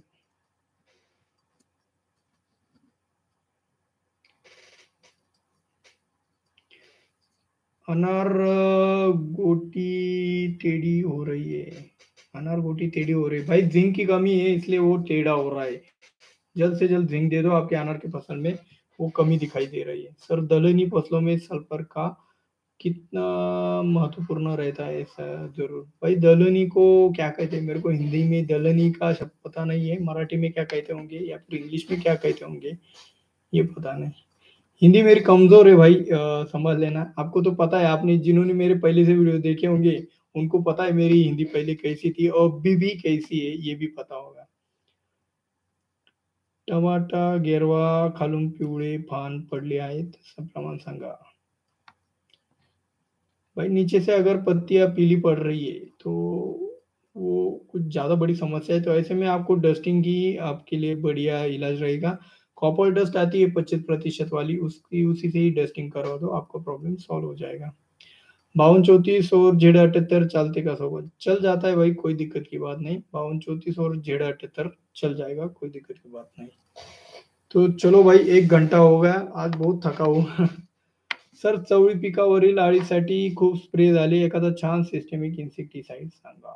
अनार गोटी टेढ़ी हो रही है। अनार गोटी टेढ़ी हो रही है भाई, जिंक की कमी है इसलिए वो टेढ़ा हो रहा है। जल्द से जल्द जिंक दे दो आपके अनार की फसल में, वो कमी दिखाई दे रही है। सर दलहनी फसलों में सल्फर का कितना महत्वपूर्ण रहता है ऐसा? जरूर भाई, दलहनी को क्या कहते हैं, मेरे को हिंदी में दलहनी का शब्द पता नहीं है, मराठी में क्या कहते होंगे या फिर इंग्लिश में क्या कहते होंगे ये पता नहीं। हिंदी मेरी कमजोर है भाई, समझ लेना। आपको तो पता है, आपने जिन्होंने मेरे पहले से वीडियो देखे होंगे उनको पता है मेरी हिंदी पहले कैसी थी और अभी भी कैसी है, ये भी पता होगा। टमाटा गेरवा खालून पिवळे पान पडले आहेत, असं प्रमाण सांगा। भाई नीचे से अगर पत्तियां पीली पड़ रही है तो वो कुछ ज्यादा बड़ी समस्या है, तो ऐसे में आपको डस्टिंग की आपके लिए बढ़िया इलाज रहेगा। कॉपर डस्ट आती है 25% वाली, उसकी उसी से ही डस्टिंग करवा दो, आपका प्रॉब्लम सॉल्व हो जाएगा। 52 34 और Z78 चलते का सोबत चल जाता है भाई, कोई दिक्कत की बात नहीं। 52 34 और Z78 चल जाएगा, कोई दिक्कत की बात नहीं। तो चलो भाई, 1 घंटा हो गया, आज बहुत थका हूँ। सर चवळी पिकावरील अळीसाठी खूप स्प्रे झाले, एखादा छान सिस्टेमिक इन्सेक्टिसाइड सांगा।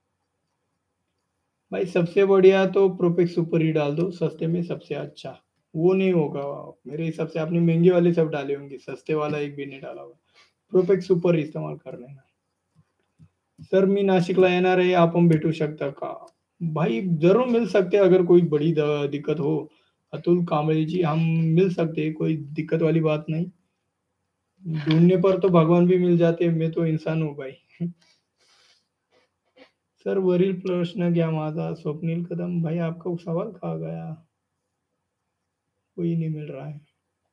भाई सबसे बढ़िया तो प्रोपेक्स सुपर ही डाल दो, सस्ते में सबसे अच्छा। वो नहीं होगा, मेरे हिसाब से आपने महंगे वाले सब डाले होंगे, सस्ते वाला एक भी नहीं डाला होगा। प्रोपेक्स सुपर इस्तेमाल कर लेना। सर मी नाशिकला येणार आहे, आपण भेटू शकता का? भाई जरूर मिल सकते हैं, अगर कोई बड़ी दिक्कत हो। अतुल कांबळे जी, हम मिल सकते हैं, कोई दिक्कत वाली बात नहीं। ढूंढने पर तो भगवान भी मिल जाते हैं, मैं तो इंसान हूँ भाई। सर वरील प्रश्न घ्या माझा, स्वप्नील कदम। भाई आपका सवाल कहाँ गया? कोई नहीं मिल रहा है।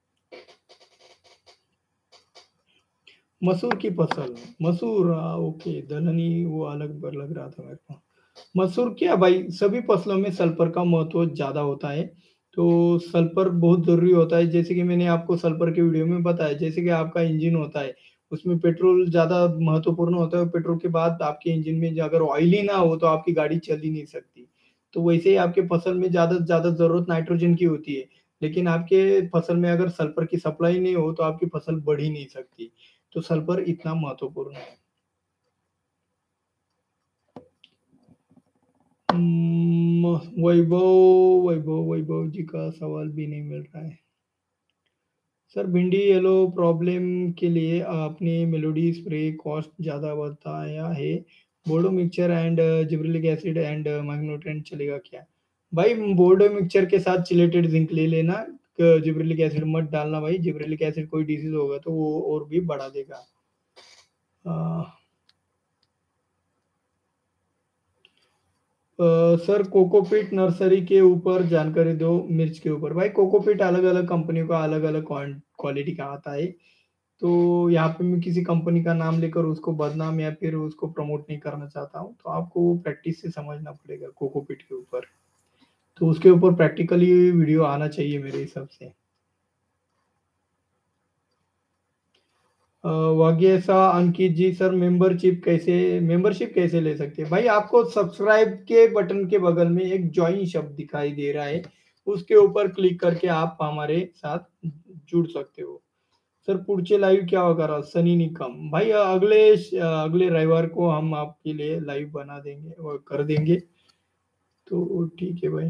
मसूर की फसल, मसूर ओके, दलहनी वो अलग लग रहा था मेरे को। मसूर क्या भाई, सभी फसलों में सल्फर का महत्व ज्यादा होता है। तो सल्फर बहुत जरूरी होता है, जैसे कि मैंने आपको सल्फर के वीडियो में बताया, जैसे कि आपका इंजन होता है उसमें पेट्रोल ज्यादा महत्वपूर्ण होता है, पेट्रोल के बाद आपके इंजन में अगर ऑयल ही ना हो तो आपकी गाड़ी चल ही नहीं सकती। तो वैसे ही आपके फसल में ज्यादा से ज्यादा जरूरत नाइट्रोजन की होती है, लेकिन आपके फसल में अगर सल्फर की सप्लाई नहीं हो तो आपकी फसल बढ़ ही नहीं सकती। तो सल्फर इतना महत्वपूर्ण है। वैभव वैभव वैभव जी का सवाल भी नहीं मिल रहा है। सर भिंडी येलो प्रॉब्लम के लिए आपने मेलोडी स्प्रे कॉस्ट ज़्यादा बताया है, Bordeaux mixture and gibberellic acid and मैग्नेट्रेंट चलेगा क्या? भाई बोर्डो मिक्सचर के साथ चिलेटेड जिंक ले लेना, जिब्रेलिक एसिड मत डालना भाई, जिब्रेलिक एसिड कोई डिजीज होगा तो वो और भी बढ़ा देगा। सर कोकोपीट नर्सरी के ऊपर जानकारी दो, मिर्च के ऊपर। भाई कोकोपीट अलग अलग कंपनियों का अलग अलग क्वालिटी का आता है, तो यहाँ पे मैं किसी कंपनी का नाम लेकर उसको बदनाम या फिर उसको प्रमोट नहीं करना चाहता हूँ, तो आपको वो प्रैक्टिस से समझना पड़ेगा कोकोपीट के ऊपर। तो उसके ऊपर प्रैक्टिकली वीडियो आना चाहिए मेरे हिसाब से। वागेसा अंकित जी, सर मेंबरशिप कैसे ले सकते हैं? भाई आपको सब्सक्राइब के बटन के बगल में एक ज्वाइन शब्द दिखाई दे रहा है, उसके ऊपर क्लिक करके आप हमारे साथ जुड़ सकते हो। सर पुढचे लाइव क्या होगा सनी निकम? भाई अगले रविवार को हम आपके लिए लाइव बना देंगे और कर देंगे, तो ठीक है भाई।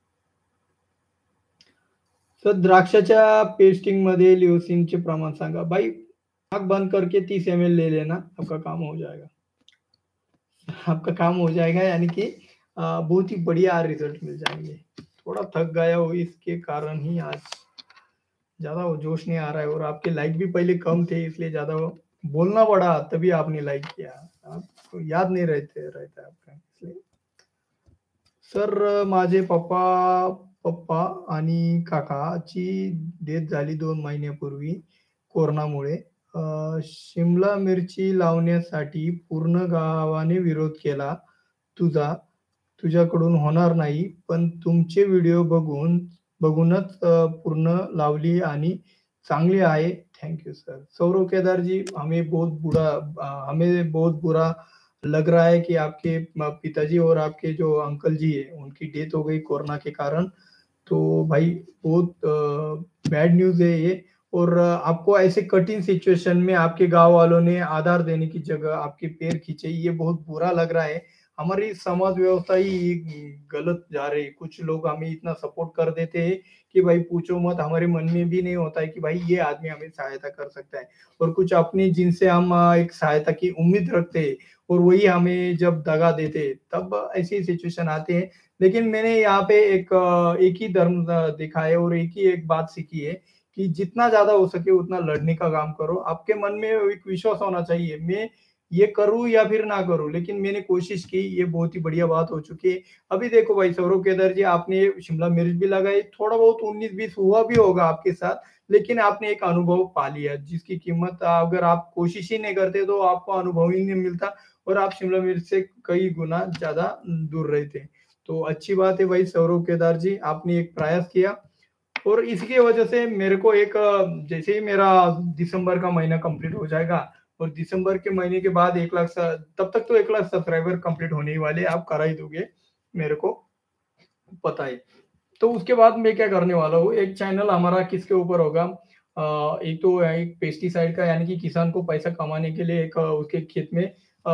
सर द्राक्षाच्या पेस्टिंग मध्ये लिओसिनचे प्रमाण सांगा। भाई आग बंद करके 30 ml ले लेना, आपका काम हो जाएगा। आपका काम हो जाएगा, यानी कि बहुत ही बढ़िया रिजल्ट मिल जाएंगे। थोड़ा थक गया हो इसके कारण ही आज ज़्यादा वो जोश नहीं आ रहा है और आपके लाइक भी पहले कम थे इसलिए ज़्यादा बोलना पड़ा तभी आपने लाइक किया। आपको याद नहीं रहता आपका इसलिए। सर माझे पप्पा आणि काकाची डेथ झाली 2 महिन्यापूर्वी कोरोनामुळे. शिमला मिरची लावण्यासाठी पूर्ण गावाने विरोध केला. तुझा तुझ्याकडून होणार नाही, पण तुमचे व्हिडिओ बघूनच पूर्ण लावली आणि चांगली आहे. Thank you sir. Saurav Kedar ji, हमें बहुत बुरा लग रहा है कि आपके पिताजी और आपके जो अंकल जी है उनकी डेथ हो गई कोरोना के कारण। तो भाई बहुत बैड न्यूज़ है ये। और आपको ऐसे कठिन सिचुएशन में आपके गाँव वालों ने आधार देने की जगह आपके पैर खींचे, ये बहुत बुरा लग रहा है। हमारी समाज व्यवस्था ही गलत जा रही है। कुछ लोग हमें इतना सपोर्ट कर देते हैं कि भाई पूछो मत, हमारे मन में भी नहीं होता है कि भाई ये आदमी हमें सहायता कर सकता है। और कुछ अपने जिनसे हम एक सहायता की उम्मीद रखते हैं और वही हमें जब दगा देते हैं, तब ऐसी सिचुएशन आते हैं। लेकिन मैंने यहाँ पे एक ही धर्म देखा है और एक ही एक बात सीखी है कि जितना ज़्यादा हो सके उतना लड़ने का काम करो। आपके मन में एक विश्वास होना चाहिए, मैं ये करूँ या फिर ना करूँ, लेकिन मैंने कोशिश की, ये बहुत ही बढ़िया बात हो चुकी है। अभी देखो भाई सौरव केदार जी, आपने शिमला मिर्च भी लगाई, थोड़ा बहुत 19-20 हुआ भी होगा आपके साथ, लेकिन आपने एक अनुभव पा लिया जिसकी कीमत अगर आप कोशिश ही नहीं करते तो आपको अनुभव ही नहीं मिलता और आप शिमला मिर्च से कई गुना ज़्यादा दूर रहते। तो अच्छी बात है भाई सौरव केदार जी, आपने एक प्रयास किया और इसकी वजह से मेरे को एक जैसे ही मेरा दिसंबर का महीना कंप्लीट हो जाएगा और दिसंबर के महीने के बाद 1 लाख तब तक तो 1 लाख सब्सक्राइबर कंप्लीट होने ही वाले, आप करा ही दोगे, मेरे को पता है। तो उसके बाद मैं क्या करने वाला हूँ, एक चैनल हमारा किसके ऊपर होगा, एक तो एक पेस्टिसाइड का, यानी कि किसान को पैसा कमाने के लिए एक उसके खेत में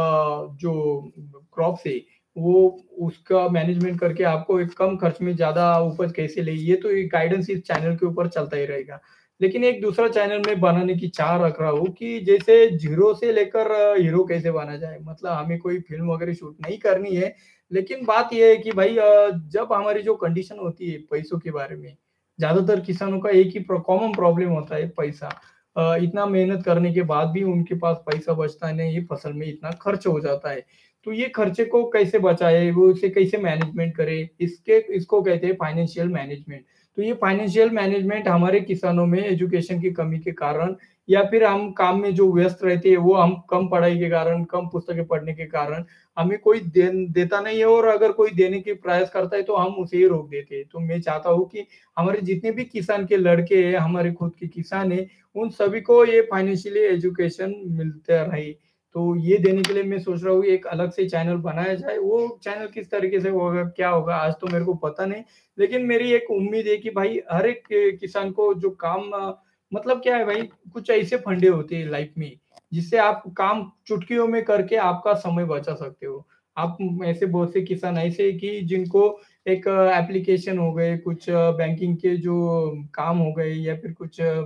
जो क्रॉप्स है वो उसका मैनेजमेंट करके आपको एक कम खर्च में ज़्यादा उपज कैसे ले, ये तो एक गाइडेंस इस चैनल के ऊपर चलता ही रहेगा। लेकिन एक दूसरा चैनल मैं बनाने की चाह रख रहा हूँ कि जैसे ज़ीरो से लेकर हीरो कैसे बना जाए। मतलब हमें कोई फ़िल्म वगैरह शूट नहीं करनी है, लेकिन बात ये है कि भाई जब हमारी जो कंडीशन होती है पैसों के बारे में, ज़्यादातर किसानों का एक ही कॉमन प्रॉब्लम होता है, पैसा। इतना मेहनत करने के बाद भी उनके पास पैसा बचता नहीं है, फसल में इतना खर्च हो जाता है। तो ये खर्चे को कैसे बचाए, वो उसे कैसे मैनेजमेंट करे, इसको कहते हैं फाइनेंशियल मैनेजमेंट। तो ये फाइनेंशियल मैनेजमेंट हमारे किसानों में एजुकेशन की कमी के कारण या फिर हम काम में जो व्यस्त रहते हैं, वो हम कम पढ़ाई के कारण, कम पुस्तकें पढ़ने के कारण हमें कोई देता नहीं है और अगर कोई देने की प्रयास करता है तो हम उसे ही रोक देते हैं। तो मैं चाहता हूँ कि हमारे जितने भी किसान के लड़के हैं, हमारे खुद के किसान हैं, उन सभी को ये फाइनेंशियली एजुकेशन मिलता रहे। तो ये देने के लिए मैं सोच रहा हूँ एक अलग से चैनल बनाया जाए। वो चैनल किस तरीके से होगा, क्या होगा, आज तो मेरे को पता नहीं। लेकिन मेरी एक उम्मीद है कि भाई हर एक किसान को जो काम मतलब क्या है भाई, कुछ ऐसे फंडे होते हैं लाइफ में जिससे आप काम चुटकियों में करके आपका समय बचा सकते हो। आप ऐसे बहुत से किसान ऐसे हैं कि जिनको एक एप्लीकेशन हो गए, कुछ बैंकिंग के जो काम हो गए या फिर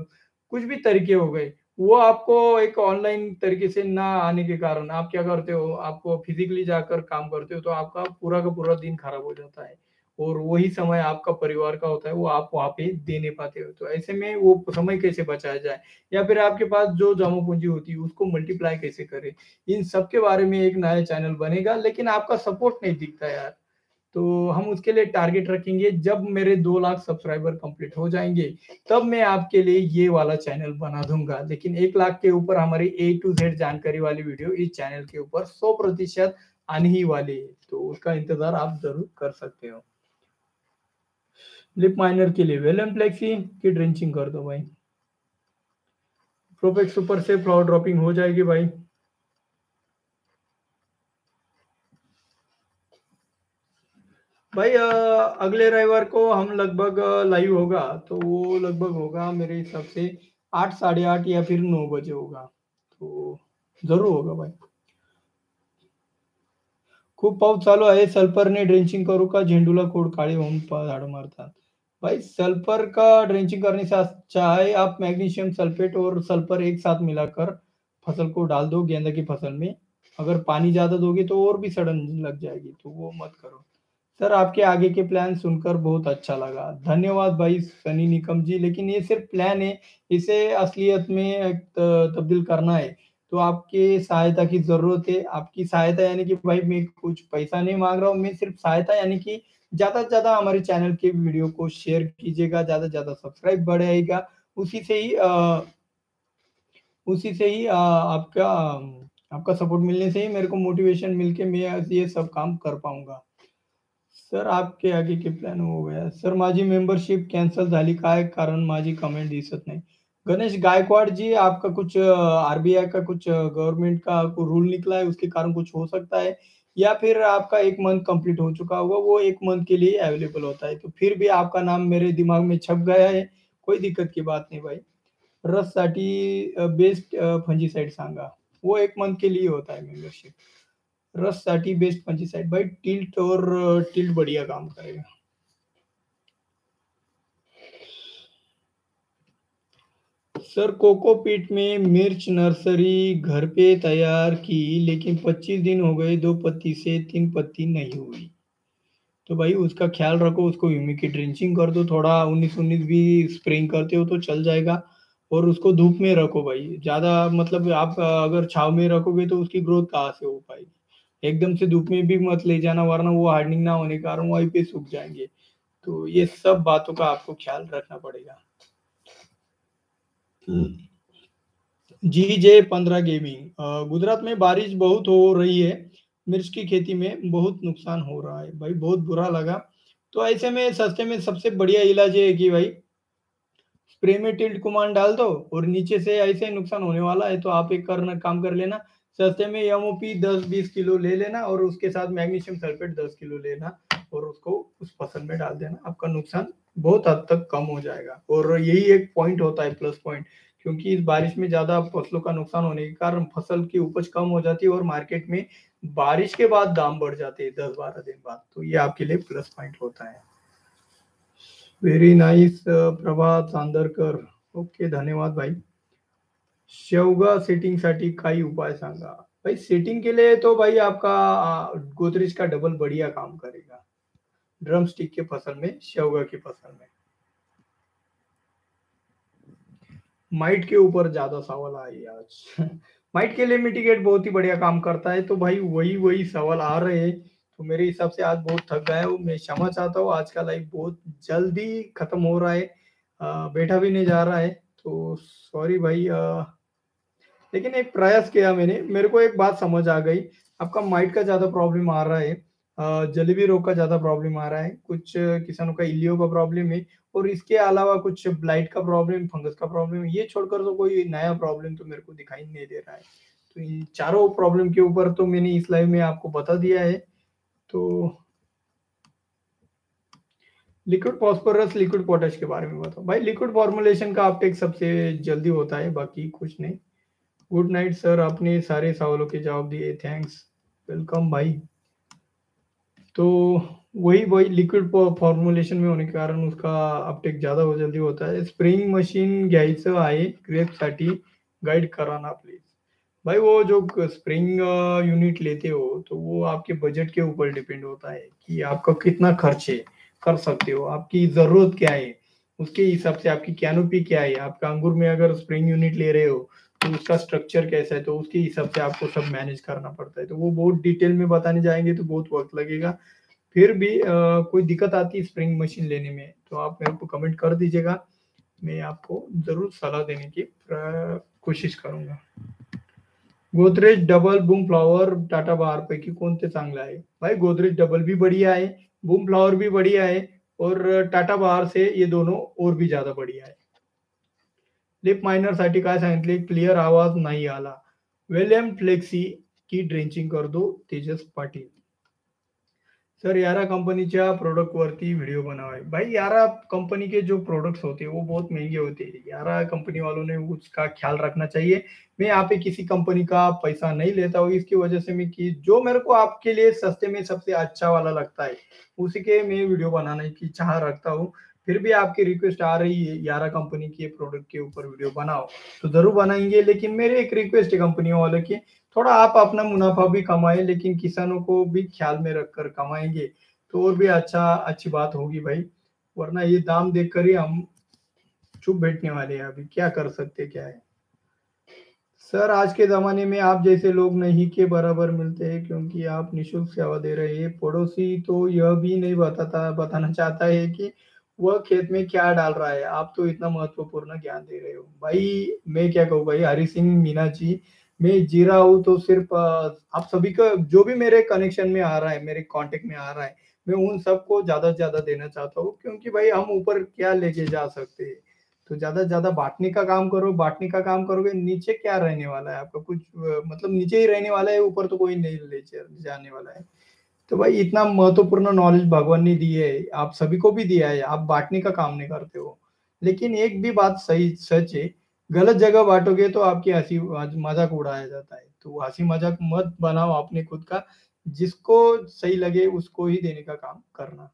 कुछ भी तरीके हो गए, वो आपको एक ऑनलाइन तरीके से ना आने के कारण आप क्या करते हो, आप फिज़िकली जाकर काम करते हो, तो आपका पूरा का पूरा दिन खराब हो जाता है और वही समय आपका परिवार का होता है, वो आप वहाँ पे दे नहीं पाते हो। तो ऐसे में वो समय कैसे बचाया जाए? या फिर आपके पास जो जमा पूँजी होती है उसको मल्टीप्लाई कैसे करें? इन सब के बारे में एक नया चैनल बनेगा, लेकिन आपका सपोर्ट नहीं दिखता यार। तो हम उसके लिए टारगेट रखेंगे, जब मेरे 2 लाख सब्सक्राइबर कंप्लीट हो जाएँगे, तब मैं आपके लिए ये वाला चैनल बना दूँगा। लेकिन 1 लाख के ऊपर हमारी ए टू ज़ेड जानकारी वाली वीडियो इस चैनल के ऊपर 100% आने ही वाली है, तो उसका इंतज़ार आप ज़रूर कर सकते हो। लिप माइनर के लिए वेलम फ्लेक्सी की ड्रेंचिंग कर दो भाई। प्रोपेक्स सुपर से फ्लावर ड्रॉपिंग हो जाएगी भाई। भाई अगले रविवार को हम लगभग लाइव होगा, तो वो लगभग होगा मेरे हिसाब से 8 साढ़े 8 या फिर 9 बजे होगा, तो जरूर होगा भाई। खूप पाऊस चालू आहे, सल्फरने ड्रेंचिंग करू का, झेंडूला खोड काळे होऊन झाडं मारतात? भाई सल्फर का ड्रेंचिंग करने से अच्छा है आप मैग्नीशियम सल्फेट और सल्फर एक साथ मिलाकर फसल को डाल दो गेंदा की फसल में। अगर पानी ज़्यादा दोगे तो और भी सड़न लग जाएगी, तो वो मत करो। सर आपके आगे के प्लान सुनकर बहुत अच्छा लगा। धन्यवाद भाई सनी निकम जी। लेकिन ये सिर्फ प्लान है, इसे असलियत में तब्दील करना है। तो आपकी सहायता की ज़रूरत है। आपकी सहायता यानी कि भाई मैं कुछ पैसा नहीं माँग रहा हूँ, मैं सिर्फ सहायता यानी कि ज़्यादा से ज़्यादा हमारे चैनल के वीडियो को शेयर कीजिएगा, ज़्यादा से ज़्यादा सब्सक्राइब बढ़ाइएगा। उसी से ही आपका आपका सपोर्ट मिलने से ही मेरे को मोटिवेशन मिलके मैं ये सब काम कर पाऊँगा। सर आपके आगे के प्लॅन हो गया. सर माझी मेंबरशिप कॅन्सल झाली काय कारण माझी कमेंट दिसत नहीं. गणेश गायकवाड़ जी आपका कुछ आरबीआई का कुछ गवर्नमेंट का रूल निकला है उसके कारण कुछ हो सकता है या फिर आपका 1 मंथ कंप्लीट हो चुका होगा वो 1 मंथ के लिए अवेलेबल होता है तो फिर भी आपका नाम मेरे दिमाग में छप गया है कोई दिक्कत की बात नहीं भाई. रससाठी बेस्ट फंजीसाइड सांगा. वो 1 मंथ के लिए होता है मेंबरशिप. रससाठी बेस्ट फंजीसाइड भाई टिल्ट और टिल्ट बढ़िया काम करेगा. सर कोकोपीट में मिर्च नर्सरी घर पे तैयार की लेकिन 25 दिन हो गए 2 पत्ती से 3 पत्ती नहीं हुई. तो भाई उसका ख्याल रखो उसको ह्यूमिक की ड्रिंचिंग कर दो थोड़ा 19-19 भी स्प्रेइंग करते हो तो चल जाएगा और उसको धूप में रखो भाई ज़्यादा मतलब आप अगर छाँव में रखोगे तो उसकी ग्रोथ कहाँ से हो पाएगी. एकदम से धूप में भी मत ले जाना वरना वो हार्डनिंग ना होने के कारण वहीं पे सूख जाएँगे. तो ये सब बातों का आपको ख्याल रखना पड़ेगा. GJ15 गेमिंग गुजरात में बारिश बहुत हो रही है मिर्च की खेती में बहुत नुकसान हो रहा है भाई बहुत बुरा लगा. तो ऐसे में सस्ते में सबसे बढ़िया इलाज ये है कि भाई स्प्रे में टिल्ट कमांड डाल दो और नीचे से ऐसे ही नुकसान होने वाला है तो आप एक करना काम कर लेना सस्ते में एमओपी 10-20 किलो ले लेना और उसके साथ मैग्नीशियम सल्फेट 10 किलो लेना और उसको उस फसल में डाल देना आपका नुकसान बहुत हद तक कम हो जाएगा और यही एक पॉइंट होता है प्लस पॉइंट क्योंकि इस बारिश में ज़्यादा फसलों का नुकसान होने के कारण फसल की उपज कम हो जाती है और मार्केट में बारिश के बाद दाम बढ़ जाते हैं 10-12 दिन बाद तो ये आपके लिए प्लस पॉइंट होता है. Very nice Prabhat Chandarkar. Okay धन्यवाद भाई. शेवगा सेटिंगसाठी काही उपाय सांगा. भाई सेटिंग के लिए तो भाई आपका गोदरेज का डबल बढ़िया काम करेगा. ड्रम स्टिक के फसल में शेवगा की फसल में माइट के ऊपर ज्यादा सवाल आए आज. माइट के लिए मिटिगेट बहुत ही बढ़िया काम करता है तो भाई वही वही सवाल आ रहे हैं तो मेरे हिसाब से आज बहुत थक गया हूँ मैं क्षमा चाहता हूँ आज का लाइव बहुत जल्दी खत्म हो रहा है बैठा भी नहीं जा रहा है तो सॉरी भाई लेकिन एक प्रयास किया मैंने मेरे को एक बात समझ आ गई आपका माइट का ज्यादा प्रॉब्लम आ रहा है जलेबी रोग का ज्यादा प्रॉब्लम आ रहा है कुछ किसानों का इलियो का प्रॉब्लम है और इसके अलावा कुछ ब्लाइट का प्रॉब्लम फंगस का प्रॉब्लम है ये छोड़कर तो कोई नया प्रॉब्लम तो मेरे को दिखाई नहीं दे रहा है तो इन चारों प्रॉब्लम के ऊपर तो मैंने इस लाइव में आपको बता दिया है तो लिक्विड फॉस्फोरस लिक्विड पोटेश के बारे में बताओ भाई लिक्विड फॉर्मुलेशन का अपटेक सबसे जल्दी होता है बाकी कुछ नहीं. गुड नाइट सर आपने सारे सवालों के जवाब दिए थैंक्स वेलकम भाई. तो वही वही लिक्विड फॉर्मुलेशन में होने के कारण उसका अपटेक ज़्यादा हो जल्दी होता है. स्प्रेइंग मशीन घ्यायचं आहे ग्रेपसाठी गाइड करा ना प्लीज. भाई वो जो स्प्रेइंग यूनिट लेते हो तो वो आपके बजट के ऊपर डिपेंड होता है कि आपका कितना खर्च है कर सकते हो आपकी ज़रूरत क्या है उसके हिसाब से आपकी कैनोपी क्या है आपका अंगूर में अगर स्प्रेइंग यूनिट ले रहे हो तो उसका स्ट्रक्चर कैसा है तो उसके हिसाब से आपको सब मैनेज करना पड़ता है तो वो बहुत डिटेल में बताने जाएंगे तो बहुत वक्त लगेगा. फिर भी कोई दिक्कत आती है स्प्रिंग मशीन लेने में तो आप मेरे को कमेंट कर दीजिएगा मैं आपको जरूर सलाह देने की कोशिश करूंगा. Godrej double boom flower Tata बार पैकी कोणते चांगले आहे. भाई गोदरेज डबल भी बढ़िया है बूम फ्लॉवर भी बढ़िया है और टाटा बहार से ये दोनों और भी ज्यादा बढ़िया है. लिप मायनर साठी काय सांगितले क्लिअर आवाज नाही आला. विलियम फ्लेक्सी की ड्रेंचिंग कर दो तेजस पाटील. सर यारा कंपनीच्या प्रोडक्ट वरती वीडियो बनावा है. भाई यारा कंपनी के जो प्रोडक्ट्स होते हैं वो बहुत महंगे होते हैं यारा कंपनी वालों ने उसका ख्याल रखना चाहिए. मैं यहाँ पे किसी कंपनी का पैसा नहीं लेता हूँ इसकी वजह से मैं कि जो मेरे को आपके लिए सस्ते में सबसे अच्छा वाला लगता है उसी के मैं वीडियो बनाने की चाह रखता हूँ. फिर भी आपकी रिक्वेस्ट आ रही है यारा कंपनी के प्रोडक्ट के ऊपर वीडियो बनाओ तो जरूर बनाएंगे लेकिन मेरे एक रिक्वेस्ट है कंपनियों वालों की थोड़ा आप अपना मुनाफा भी कमाएं लेकिन किसानों को भी ख्याल में रखकर कमाएंगे. तो और भी अच्छी बात होगी भाई, वरना ये दाम देखकर ही हम चुप बैठने वाले हैं। अभी क्या कर सकते, क्या है। सर आज के ज़माने में आप जैसे लोग नहीं के बराबर मिलते हैं, क्योंकि आप निःशुल्क सेवा दे रहे हैं। पड़ोसी तो यह भी नहीं बताना चाहता है कि वह खेत में क्या डाल रहा है। आप तो इतना महत्वपूर्ण ज्ञान दे रहे हो। भाई मैं क्या कहूँ भाई, हरि सिंह मीना जी, मैं जी रहा हूँ तो सिर्फ आप सभी का जो भी मेरे कनेक्शन में आ रहा है, मेरे कॉन्टेक्ट में आ रहा है, मैं उन सबको ज़्यादा से ज़्यादा देना चाहता हूँ, क्योंकि भाई हम ऊपर क्या लेके जा सकते हैं। तो ज़्यादा से ज़्यादा बाँटने का काम करो, बाँटने का काम करोगे, नीचे क्या रहने वाला है आपका कुछ, मतलब नीचे ही रहने वाला है, ऊपर तो कोई नहीं ले जाने वाला है। तो भाई इतना महत्वपूर्ण नॉलेज भगवान ने दी है, आप सभी को भी दिया है, आप बाँटने का काम नहीं करते हो। लेकिन एक भी बात सही सच है, गलत जगह बाँटोगे तो आपकी हँसी मज़ाक उड़ाया जाता है। तो हँसी मज़ाक मत बनाओ अपने खुद का, जिसको सही लगे उसको ही देने का काम करना।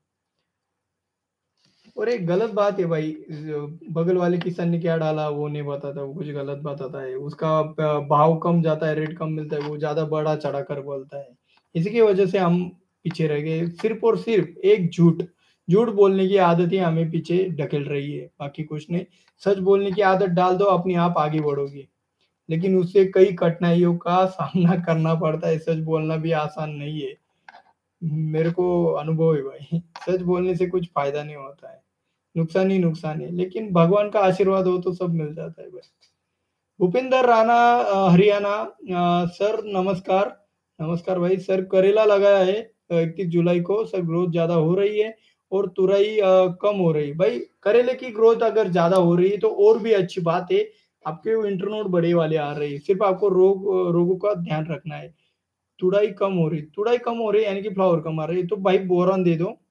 और एक गलत बात है भाई, बगल वाले किसान ने क्या डाला वो नहीं बताता, वो कुछ गलत बताता है, उसका भाव कम जाता है, रेट कम मिलता है, वो ज्यादा बढ़ा चढ़ा कर बोलता है। इसी की वजह से हम पीछे रह गए। सिर्फ और सिर्फ एक झूठ झूठ बोलने की आदत ही हमें पीछे ढकेल रही है, बाकी कुछ नहीं। सच बोलने की आदत डाल दो, अपने आप आगे बढ़ोगे। लेकिन उससे कई कठिनाइयों का सामना करना पड़ता है, सच बोलना भी आसान नहीं है। मेरे को अनुभव है भाई, सच बोलने से कुछ फायदा नहीं होता है, नुकसान ही नुकसान है। लेकिन भगवान का आशीर्वाद हो तो सब मिल जाता है भाई। भूपिंदर राणा, हरियाणा। सर नमस्कार। नमस्कार भाई। सर करेला लगाया है 21 जुलाई को। सर ग्रोथ ज्यादा हो रही है और तुरई कम हो रही है। भाई करेले की ग्रोथ अगर ज्यादा हो रही है तो और भी अच्छी बात है, आपके इंटरनोड बड़े वाले आ रहे हैं। सिर्फ आपको रोगों का ध्यान रखना है। तुड़ाई कम हो रही है, यानी कि फ्लावर कम आ रही है, तो भाई बोरान दे दो।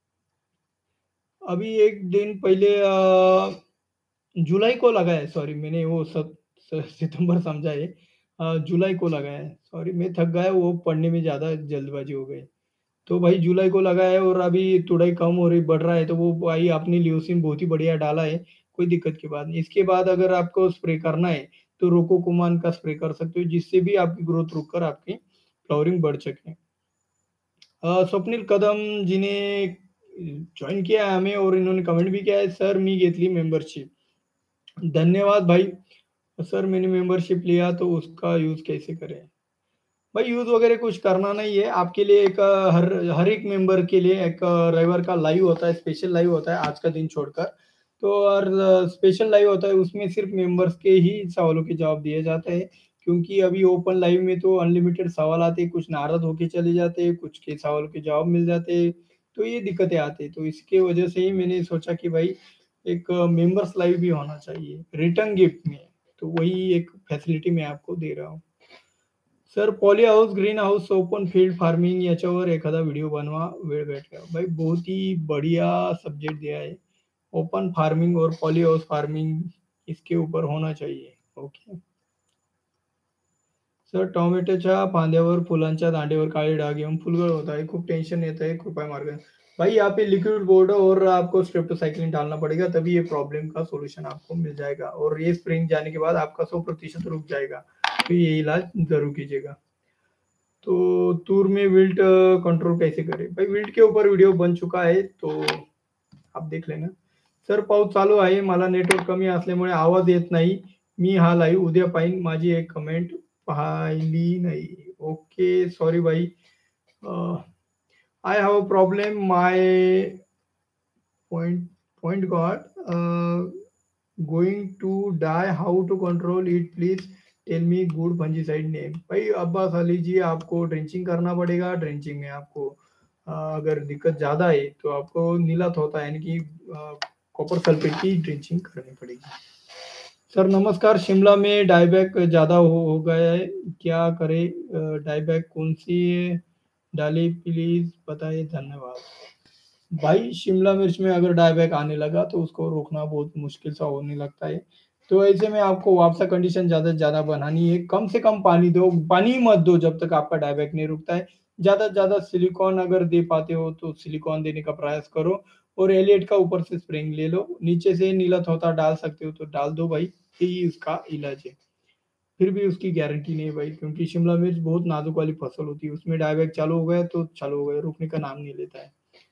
अभी एक दिन पहले जुलाई को लगा है, सॉरी मैंने वो सितंबर समझा है। जुलाई को लगा है, सॉरी मैं थक गया, वो पढ़ने में ज्यादा जल्दबाजी हो गई। तो भाई जुलाई को लगा है और अभी तुड़ाई कम हो रही, बढ़ रहा है, तो वो भाई आपने लियोसिन बहुत ही बढ़िया डाला है, कोई दिक्कत की बात नहीं। इसके बाद अगर आपको स्प्रे करना है तो रोको कुमान का स्प्रे कर सकते हो, जिससे भी आपकी ग्रोथ रुक कर आपकी फ्लावरिंग बढ़ सके। स्वप्निल कदम जी ने जॉइन किया है हमें और इन्होंने कमेंट भी किया है, सर मी घेतली मेंबरशिप। धन्यवाद भाई। सर मैंने मेंबरशिप लिया तो उसका यूज कैसे करें। भाई यूज वगैरह कुछ करना नहीं है आपके लिए। एक हर एक मेंबर के लिए एक रविवार का लाइव होता है, स्पेशल लाइव होता है आज का दिन छोड़कर। तो और स्पेशल लाइव होता है, उसमें सिर्फ मेंबर्स के ही सवालों के जवाब दिए जाते हैं। क्योंकि अभी ओपन लाइव में तो अनलिमिटेड सवाल आते हैं, कुछ नाराज होके चले जाते हैं, कुछ के सवालों के जवाब मिल जाते हैं। तो ये दिक्कतें आती है, तो इसके वजह से ही मैंने सोचा कि भाई एक मेंबर्स लाइव भी होना चाहिए रिटर्न गिफ्ट में। तो वही एक फैसिलिटी मैं आपको दे रहा हूँ। Sir poly house, green house, open field farming याच्यावर एखादा व्हिडिओ बनवा, वेळ भेटला भाई। बहुत ही बढ़िया सब्जेक्ट दिया है। ओपन फार्मिंग और पॉली हाउस फार्मिंग, इसके ऊपर होना चाहिए। ओके सर, टोमॅटोच्या फांद्यावर फुलांच्या दांडेवर काळे डाग येऊन फुलगळ होता है, खूप टेंशन रहता है, कृपया मार्ग। भाई यहाँ पे लिक्विड बोर्ड और आपको स्ट्रेप्टोसाइक्लिन डालना पड़ेगा, तभी ये प्रॉब्लम का सॉल्यूशन आपको मिल जाएगा। और ये स्प्रिंग जाने के बाद आपका 100% रुक जाएगा। तो ये इलाज जरूर कीजिएगा। तो तूर में विल्ट कंट्रोल कैसे करें। भाई विल्ट के ऊपर वीडियो बन चुका है, तो आप देख लेना। सर पाऊस चालू आहे, मला नेटवर्क कमी असल्यामुळे आवाज येत नाही। मी हा लाईव्ह उद्या पाहीन, माझी एक कमेंट पाहिली नाही। ओके सॉरी भाई, I have a problem my point point got going to die, how to control it please tell me good fungicide name. भाई अब्बास अली जी, आपको ड्रेंचिंग करना पड़ेगा। ड्रेंचिंग में आपको अगर दिक्कत ज्यादा है तो आपको नीलत होता है, यानी कि कॉपर सल्फेट की ड्रेंचिंग करनी पड़ेगी। सर नमस्कार, शिमला में डाईबैक ज्यादा हो गया है, क्या करे। डाईबैक कौन सी डाली प्लीज बताइए, धन्यवाद। भाई शिमला मिर्च में अगर डायबैक आने लगा तो उसको रोकना बहुत मुश्किल सा होने लगता है। तो ऐसे में आपको वापसा कंडीशन ज्यादा से ज्यादा बनानी है, कम से कम पानी दो, पानी मत दो जब तक आपका डायबैक नहीं रुकता है। ज्यादा से ज्यादा सिलिकॉन अगर दे पाते हो तो सिलिकॉन देने का प्रयास करो। और एलियट का ऊपर से स्प्रिंग ले लो, नीचे से नीला थोथा डाल सकते हो तो डाल दो भाई, यही उसका इलाज है। फिर भी उसकी गारंटी नहीं है भाई, क्योंकि शिमला मिर्च बहुत नाजुक वाली फसल होती है, उसमें डायबैक चालू हो गया तो चालू हो गया, रुकने का नाम नहीं लेता है।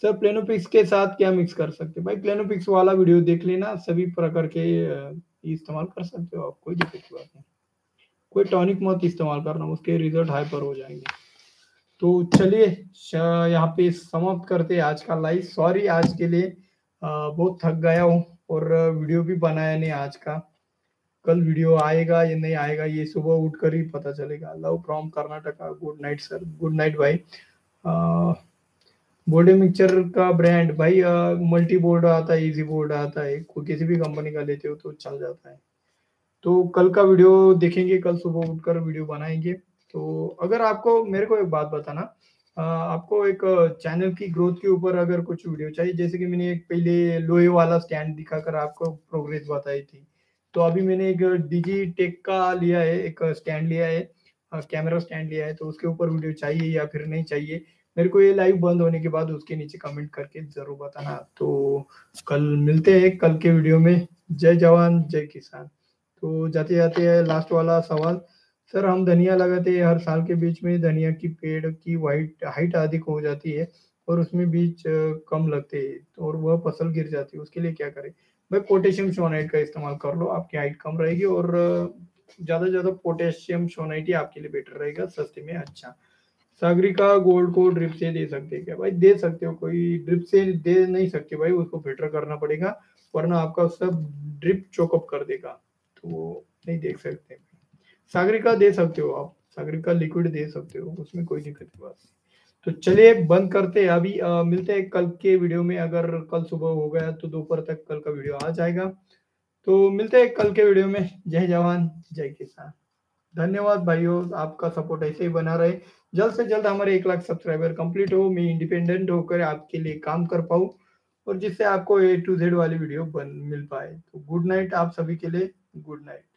सर प्लेनोपिक्स के साथ क्या मिक्स कर सकते हैं? भाई प्लेनोपिक्स वाला वीडियो देख लेना, सभी प्रकार के इस्तेमाल कर सकते हो आप, कोई दिक्कत की बात नहीं। कोई टॉनिक मत इस्तेमाल करना, उसके रिजल्ट हाइपर हो जाएंगे। तो चलिए यहाँ पे समाप्त करते हैं आज का लाइव। सॉरी आज के लिए बहुत थक गया हूँ, और वीडियो भी बनाया नहीं आज का। कल वीडियो आएगा या नहीं आएगा ये सुबह उठकर ही पता चलेगा। Love from Karnataka, good night sir, good night भाई। बोर्डे मिक्सचर का ब्रांड भाई मल्टी बोर्ड आता है, इजी बोर्ड आता है, कोई किसी भी कंपनी का लेते हो तो चल जाता है। तो कल का वीडियो देखेंगे, कल सुबह उठकर वीडियो बनाएंगे। तो अगर आपको, मेरे को एक बात बताना, आपको एक चैनल की ग्रोथ के ऊपर अगर कुछ वीडियो चाहिए, जैसे कि मैंने एक पहले लोहे वाला स्टैंड दिखाकर आपको प्रोग्रेस बताई थी, तो अभी मैंने एक डिजी टेक का लिया है, एक स्टैंड लिया है, कैमरा स्टैंड लिया है, तो उसके ऊपर वीडियो चाहिए या फिर नहीं चाहिए, मेरे को ये लाइव बंद होने के बाद उसके नीचे कमेंट करके जरूर बताना। तो कल मिलते हैं कल के वीडियो में। जय जवान जय किसान। तो जाते जाते है लास्ट वाला सवाल, सर हम धनिया लगाते हैं हर साल के बीच में धनिया की पेड़ की वाइट हाइट अधिक हो जाती है और उसमें बीज कम लगते हैं, तो और वह फसल गिर जाती है, उसके लिए क्या करें? भाई पोटेशियम शोनाइट का इस्तेमाल कर लो, आपकी हाइट कम रहेगी, और ज्यादा से ज्यादा पोटेशियम शोनाइट ही आपके लिए बेटर रहेगा, सस्ते में अच्छा। सागरिका गोल्ड को ड्रिप से दे सकते हैं क्या? भाई दे सकते हो, कोई ड्रिप से दे नहीं सकते भाई, उसको फिल्टर करना पड़ेगा, वरना आपका सब ड्रिप चोकअप कर देगा, तो वो नहीं देख सकते। सागरिका दे सकते हो आप, सागरिका लिक्विड दे सकते हो, उसमें कोई दिक्कत की बात नहीं। तो चलिए बंद करते हैं अभी, मिलते हैं कल के वीडियो में। अगर कल सुबह हो गया तो दोपहर तक कल का वीडियो आ जाएगा। तो मिलते हैं कल के वीडियो में। जय जवान जय किसान। धन्यवाद भाइयों, आपका सपोर्ट ऐसे ही बना रहे, जल्द से जल्द हमारे 1 लाख सब्सक्राइबर कंप्लीट हो, मैं इंडिपेंडेंट होकर आपके लिए काम कर पाऊँ, और जिससे आपको A to Z वाली वीडियो बन मिल पाए। तो गुड नाइट आप सभी के लिए, गुड नाइट।